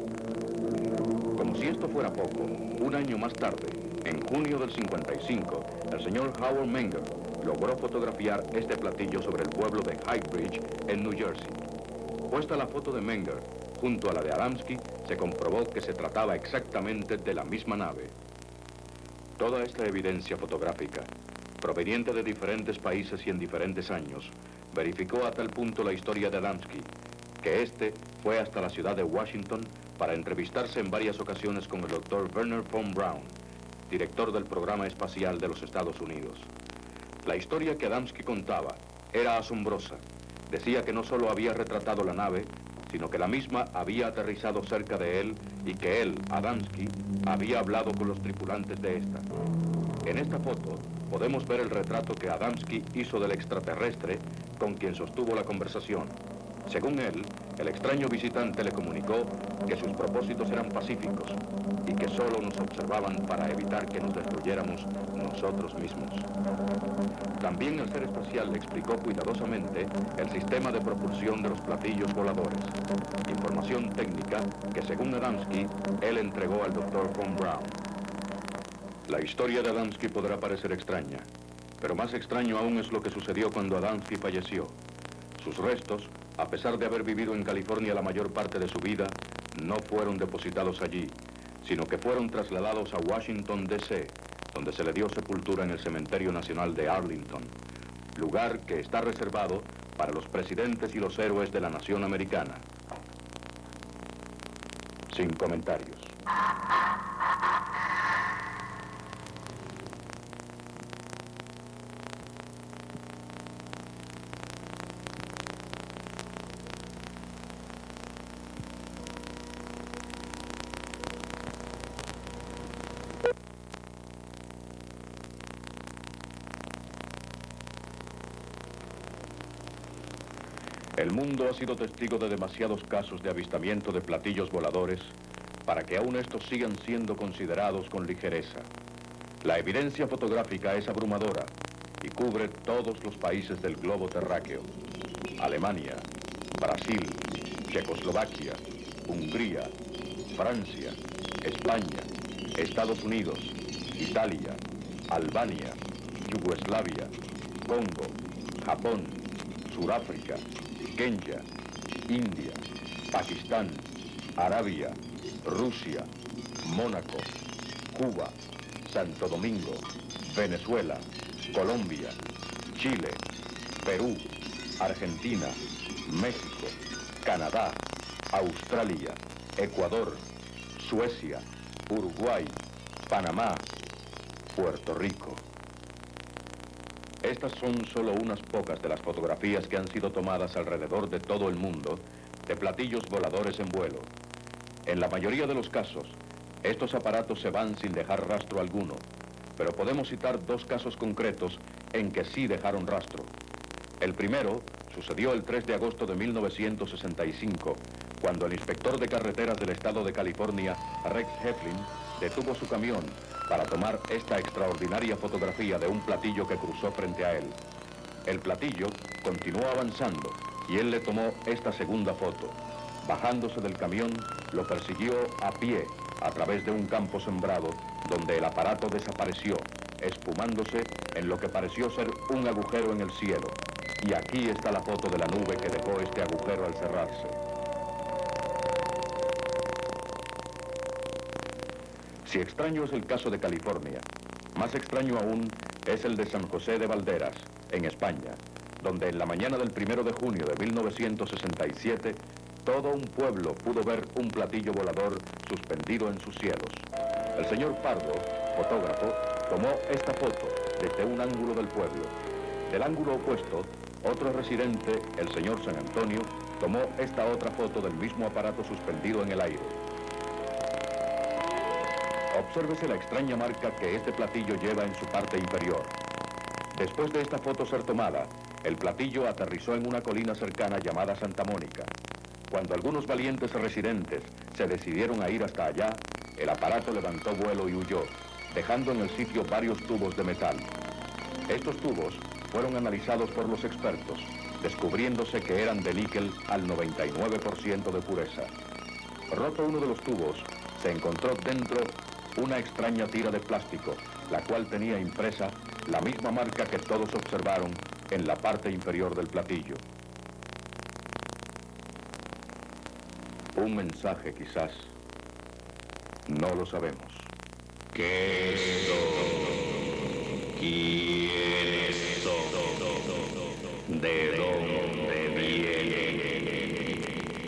Como si esto fuera poco, un año más tarde, en junio del cincuenta y cinco, el señor Howard Menger logró fotografiar este platillo sobre el pueblo de Highbridge, en New Jersey. Puesta la foto de Menger junto a la de Adamski, se comprobó que se trataba exactamente de la misma nave. Toda esta evidencia fotográfica, proveniente de diferentes países y en diferentes años, verificó a tal punto la historia de Adamski, que este fue hasta la ciudad de Washington para entrevistarse en varias ocasiones con el doctor Wernher von Braun, director del programa espacial de los Estados Unidos. La historia que Adamski contaba era asombrosa. Decía que no solo había retratado la nave, sino que la misma había aterrizado cerca de él y que él, Adamski, había hablado con los tripulantes de esta. En esta foto podemos ver el retrato que Adamski hizo del extraterrestre con quien sostuvo la conversación. Según él, el extraño visitante le comunicó que sus propósitos eran pacíficos y que solo nos observaban para evitar que nos destruyéramos nosotros mismos. También el ser espacial le explicó cuidadosamente el sistema de propulsión de los platillos voladores, información técnica que, según Adamski, él entregó al doctor von Braun. La historia de Adamski podrá parecer extraña, pero más extraño aún es lo que sucedió cuando Adamski falleció. Sus restos, a pesar de haber vivido en California la mayor parte de su vida, no fueron depositados allí, sino que fueron trasladados a Washington, D C, donde se le dio sepultura en el Cementerio Nacional de Arlington, lugar que está reservado para los presidentes y los héroes de la nación americana. Sin comentarios. El mundo ha sido testigo de demasiados casos de avistamiento de platillos voladores para que aún estos sigan siendo considerados con ligereza. La evidencia fotográfica es abrumadora y cubre todos los países del globo terráqueo. Alemania, Brasil, Checoslovaquia, Hungría, Francia, España, Estados Unidos, Italia, Albania, Yugoslavia, Congo, Japón, Sudáfrica, Kenia, India, Pakistán, Arabia, Rusia, Mónaco, Cuba, Santo Domingo, Venezuela, Colombia, Chile, Perú, Argentina, México, Canadá, Australia, Ecuador, Suecia, Uruguay, Panamá, Puerto Rico. Estas son solo unas pocas de las fotografías que han sido tomadas alrededor de todo el mundo de platillos voladores en vuelo. En la mayoría de los casos, estos aparatos se van sin dejar rastro alguno, pero podemos citar dos casos concretos en que sí dejaron rastro. El primero sucedió el tres de agosto de mil novecientos sesenta y cinco, cuando el inspector de carreteras del estado de California, Rex Heflin, detuvo su camión para tomar esta extraordinaria fotografía de un platillo que cruzó frente a él. El platillo continuó avanzando y él le tomó esta segunda foto. Bajándose del camión, lo persiguió a pie a través de un campo sembrado, donde el aparato desapareció, esfumándose en lo que pareció ser un agujero en el cielo. Y aquí está la foto de la nube que dejó este agujero al cerrarse. Si extraño es el caso de California, más extraño aún es el de San José de Valderas, en España, donde en la mañana del primero de junio de mil novecientos sesenta y siete, todo un pueblo pudo ver un platillo volador suspendido en sus cielos. El señor Pardo, fotógrafo, tomó esta foto desde un ángulo del pueblo. Del ángulo opuesto, otro residente, el señor San Antonio, tomó esta otra foto del mismo aparato suspendido en el aire. Obsérvese la extraña marca que este platillo lleva en su parte inferior. Después de esta foto ser tomada, el platillo aterrizó en una colina cercana llamada Santa Mónica. Cuando algunos valientes residentes se decidieron a ir hasta allá, el aparato levantó vuelo y huyó, dejando en el sitio varios tubos de metal. Estos tubos fueron analizados por los expertos, descubriéndose que eran de níquel al noventa y nueve por ciento de pureza. Roto uno de los tubos, se encontró dentro una extraña tira de plástico, la cual tenía impresa la misma marca que todos observaron en la parte inferior del platillo. Un mensaje, quizás. No lo sabemos. ¿Qué son? ¿Quiénes son? ¿De dónde vienen?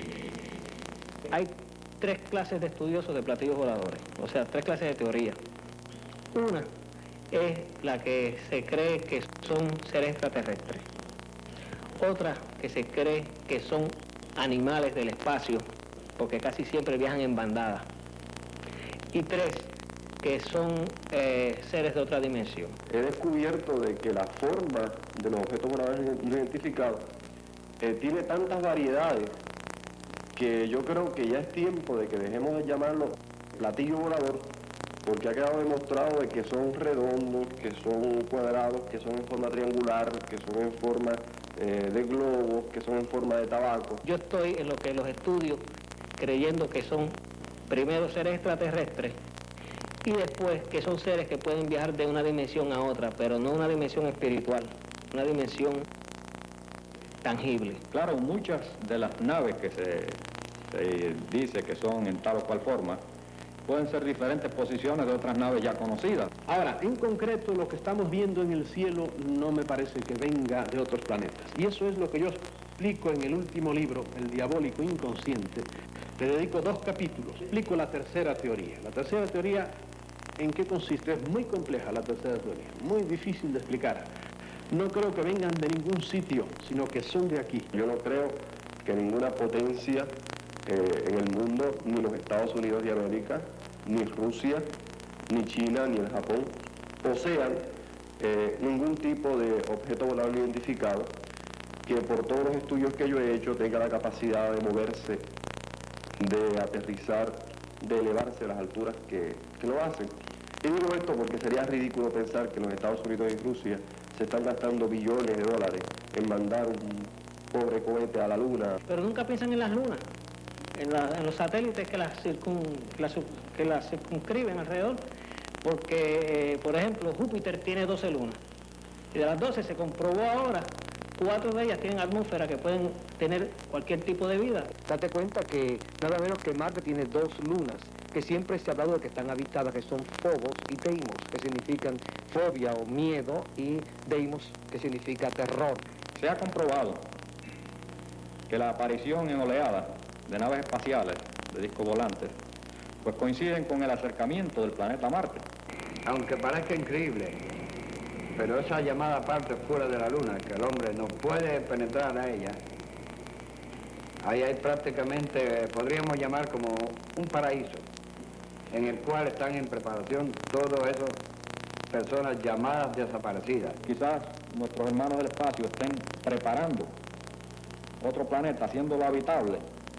Hay tres clases de estudiosos de platillos voladores, o sea, tres clases de teoría. Una es la que se cree que son seres extraterrestres. Otra que se cree que son animales del espacio, porque casi siempre viajan en bandada. Y tres, que son eh, seres de otra dimensión. He descubierto de que la forma de los objetos voladores no identificados eh, tiene tantas variedades que yo creo que ya es tiempo de que dejemos de llamarlo platillo volador, porque ha quedado demostrado de que son redondos, que son cuadrados, que son en forma triangular, que son en forma eh, de globos, que son en forma de tabaco. Yo estoy en lo que los estudios creyendo que son primero seres extraterrestres y después que son seres que pueden viajar de una dimensión a otra, pero no una dimensión espiritual, una dimensión tangible. Claro, muchas de las naves que se, se dice que son en tal o cual forma, pueden ser diferentes posiciones de otras naves ya conocidas. Ahora, en concreto, lo que estamos viendo en el cielo no me parece que venga de otros planetas. Y eso es lo que yo explico en el último libro, El diabólico inconsciente. Le dedico dos capítulos. Explico la tercera teoría. La tercera teoría, ¿en qué consiste? Es muy compleja la tercera teoría, muy difícil de explicar. No creo que vengan de ningún sitio, sino que son de aquí. Yo no creo que ninguna potencia eh, en el mundo, ni los Estados Unidos de América, ni Rusia, ni China, ni el Japón, posean eh, ningún tipo de objeto volador no identificado que por todos los estudios que yo he hecho tenga la capacidad de moverse, de aterrizar, de elevarse a las alturas que, que lo hacen. Y digo esto porque sería ridículo pensar que los Estados Unidos y Rusia se están gastando billones de dólares en mandar un pobre cohete a la Luna. Pero nunca piensan en las lunas, en, la, en los satélites que las, circun, que, las, que las circunscriben alrededor, porque, eh, por ejemplo, Júpiter tiene doce lunas, y de las doce se comprobó ahora, cuatro de ellas tienen atmósfera que pueden tener cualquier tipo de vida. Date cuenta que nada menos que Marte tiene dos lunas, que siempre se ha hablado de que están habitadas, que son Phobos y Deimos, que significan fobia o miedo, y Deimos, que significa terror. Se ha comprobado que la aparición en oleadas de naves espaciales, de discos volantes, pues coinciden con el acercamiento del planeta Marte. Aunque parezca increíble, pero esa llamada parte fuera de la Luna, que el hombre no puede penetrar a ella, ahí hay prácticamente, podríamos llamar como un paraíso, en el cual están en preparación todos esos personas llamadas desaparecidas. Quizás nuestros hermanos del espacio estén preparando otro planeta, haciéndolo habitable,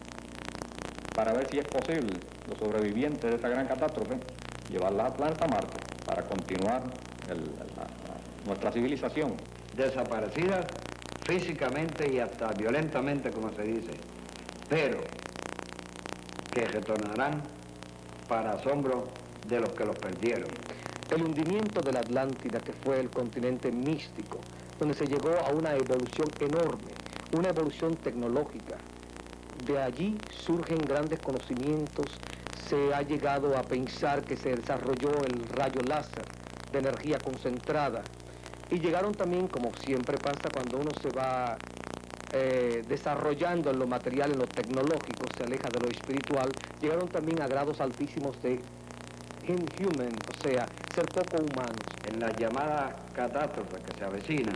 para ver si es posible, los sobrevivientes de esta gran catástrofe, llevarla al planeta Marte, para continuar el, la, la, nuestra civilización. Desaparecidas físicamente y hasta violentamente, como se dice, pero que retornarán para asombro de los que los perdieron. El hundimiento de la Atlántida, que fue el continente místico, donde se llegó a una evolución enorme, una evolución tecnológica. De allí surgen grandes conocimientos, se ha llegado a pensar que se desarrolló el rayo láser de energía concentrada, y llegaron también, como siempre pasa cuando uno se va eh, desarrollando en lo material, en lo tecnológico, se aleja de lo espiritual, llegaron también a grados altísimos de inhuman, o sea, ser poco humanos. En las llamadas catástrofes que se avecinan,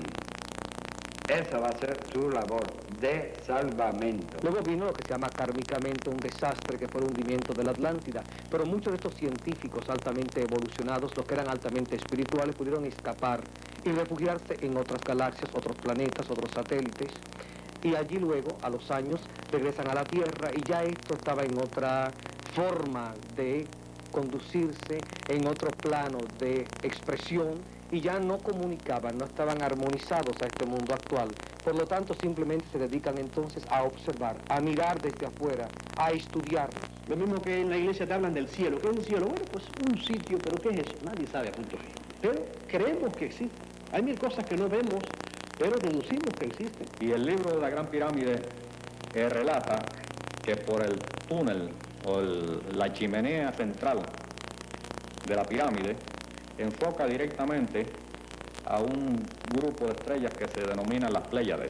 esa va a ser su labor de salvamento. Luego vino lo que se llama kármicamente un desastre, que fue el hundimiento de la Atlántida, pero muchos de estos científicos altamente evolucionados, los que eran altamente espirituales, pudieron escapar y refugiarse en otras galaxias, otros planetas, otros satélites, y allí luego, a los años, regresan a la Tierra, y ya esto estaba en otra forma de conducirse, en otro plano de expresión, y ya no comunicaban, no estaban armonizados a este mundo actual. Por lo tanto, simplemente se dedican entonces a observar, a mirar desde afuera, a estudiar. Lo mismo que en la iglesia te hablan del cielo. ¿Qué es el cielo? Bueno, pues un sitio, pero ¿qué es eso? Nadie sabe a punto fijo. Pero creemos que existe. Hay mil cosas que no vemos, pero deducimos que existen. Y el libro de la Gran Pirámide eh, relata que por el túnel o el, la chimenea central de la pirámide enfoca directamente a un grupo de estrellas que se denominan las Pléyades.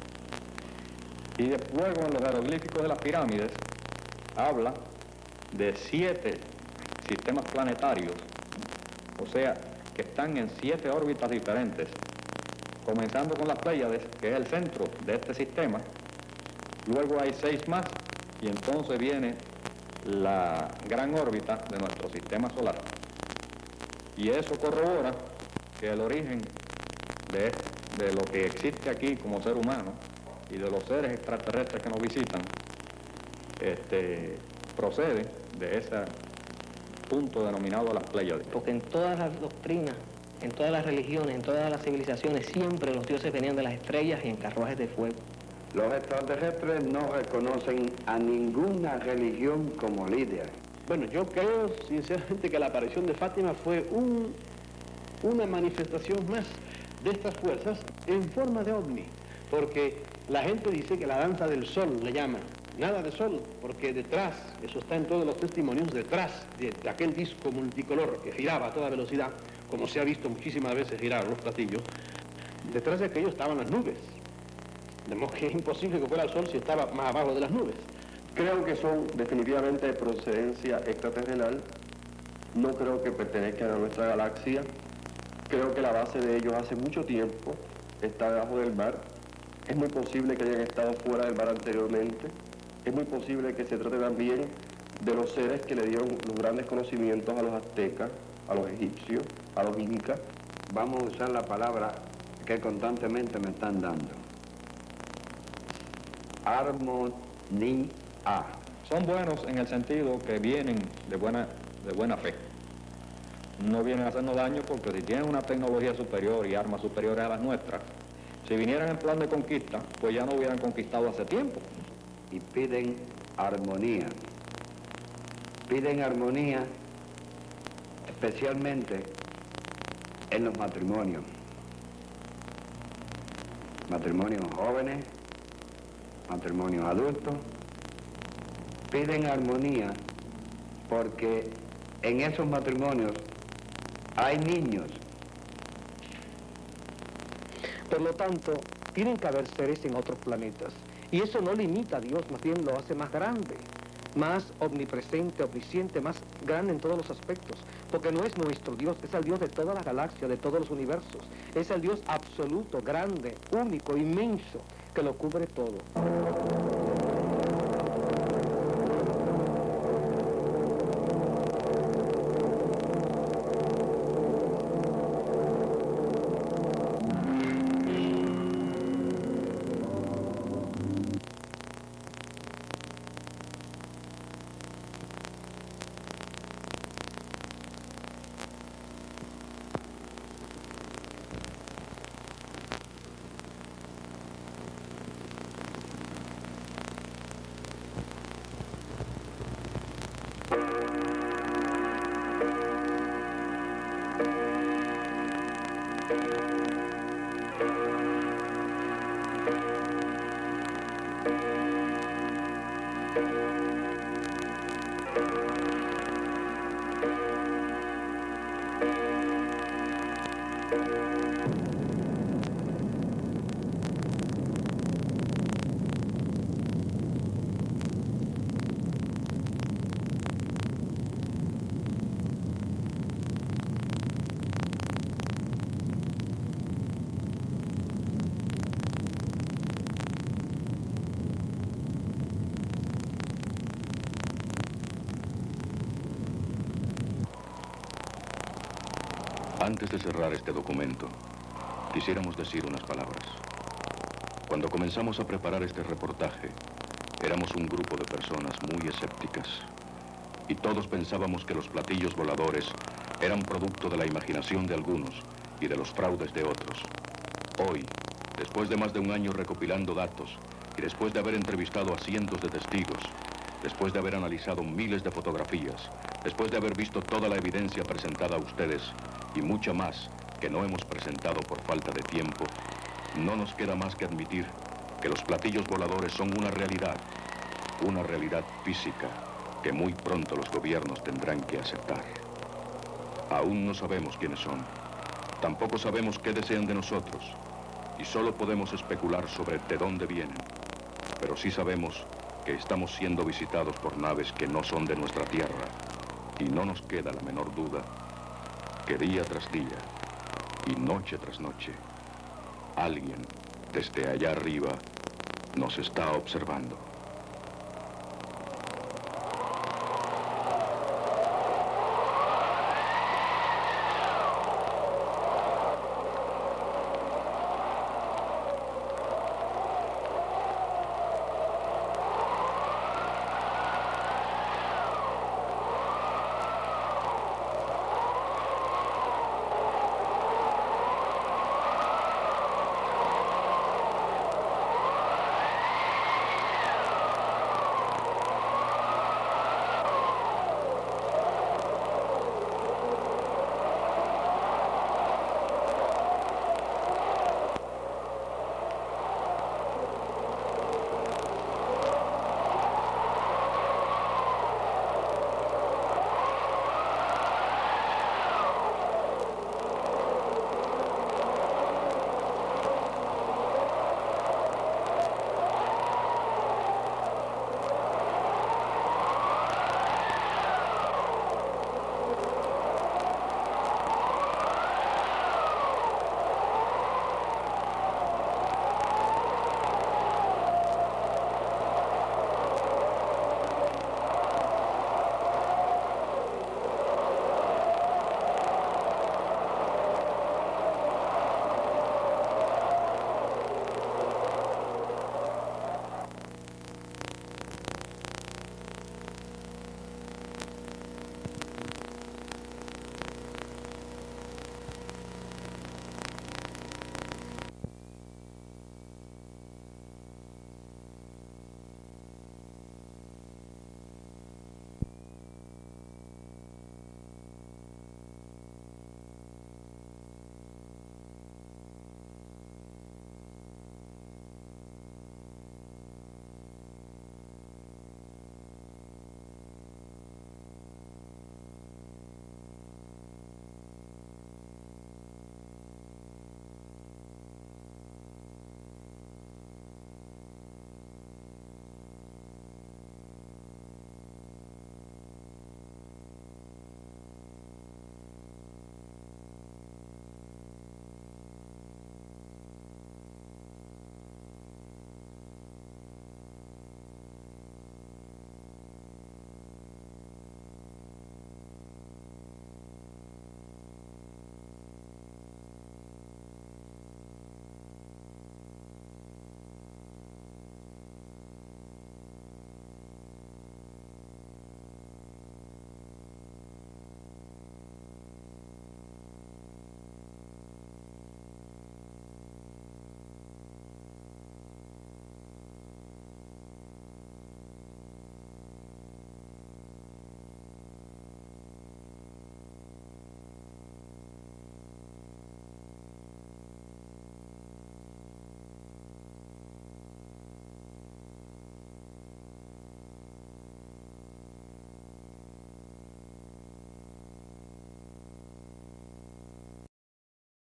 Y después, en los jeroglíficos de las pirámides, habla de siete sistemas planetarios, o sea, que están en siete órbitas diferentes, comenzando con las Pléyades, que es el centro de este sistema. Luego hay seis más, y entonces viene la gran órbita de nuestro sistema solar. Y eso corrobora que el origen de, de lo que existe aquí como ser humano y de los seres extraterrestres que nos visitan este, procede de ese punto denominado las Pléyades. Porque en todas las doctrinas, en todas las religiones, en todas las civilizaciones, siempre los dioses venían de las estrellas y en carruajes de fuego. Los extraterrestres no reconocen a ninguna religión como líder. Bueno, yo creo sinceramente que la aparición de Fátima fue un, una manifestación más de estas fuerzas en forma de ovni, porque la gente dice que la danza del sol le llaman. Nada de sol, porque detrás, eso está en todos los testimonios, detrás de, de aquel disco multicolor que giraba a toda velocidad, como se ha visto muchísimas veces girar los platillos, detrás de aquello estaban las nubes. De modo que es imposible que fuera el sol si estaba más abajo de las nubes. Creo que son definitivamente de procedencia extraterrenal. No creo que pertenezcan a nuestra galaxia. Creo que la base de ellos hace mucho tiempo está debajo del mar. Es muy posible que hayan estado fuera del mar anteriormente. Es muy posible que se trate también de los seres que le dieron los grandes conocimientos a los aztecas, a los egipcios, a los incas. Vamos a usar la palabra que constantemente me están dando. Armonía. Son buenos en el sentido que vienen de buena, de buena fe. No vienen a hacernos daño porque si tienen una tecnología superior y armas superiores a las nuestras, si vinieran en plan de conquista, pues ya no hubieran conquistado hace tiempo. Y piden armonía. Piden armonía especialmente en los matrimonios. Matrimonios jóvenes, matrimonios adultos. Piden armonía porque en esos matrimonios hay niños. Por lo tanto, tienen que haber seres en otros planetas. Y eso no limita a Dios, más bien lo hace más grande, más omnipresente, omnisciente, más grande en todos los aspectos. Porque no es nuestro Dios, es el Dios de toda la galaxia, de todos los universos. Es el Dios absoluto, grande, único, inmenso, que lo cubre todo. Antes de cerrar este documento, quisiéramos decir unas palabras. Cuando comenzamos a preparar este reportaje, éramos un grupo de personas muy escépticas. Y todos pensábamos que los platillos voladores eran producto de la imaginación de algunos y de los fraudes de otros. Hoy, después de más de un año recopilando datos y después de haber entrevistado a cientos de testigos, después de haber analizado miles de fotografías, después de haber visto toda la evidencia presentada a ustedes y mucha más que no hemos presentado por falta de tiempo, no nos queda más que admitir que los platillos voladores son una realidad, una realidad física que muy pronto los gobiernos tendrán que aceptar. Aún no sabemos quiénes son, tampoco sabemos qué desean de nosotros y solo podemos especular sobre de dónde vienen, pero sí sabemos que estamos siendo visitados por naves que no son de nuestra tierra y no nos queda la menor duda que día tras día y noche tras noche, alguien desde allá arriba nos está observando.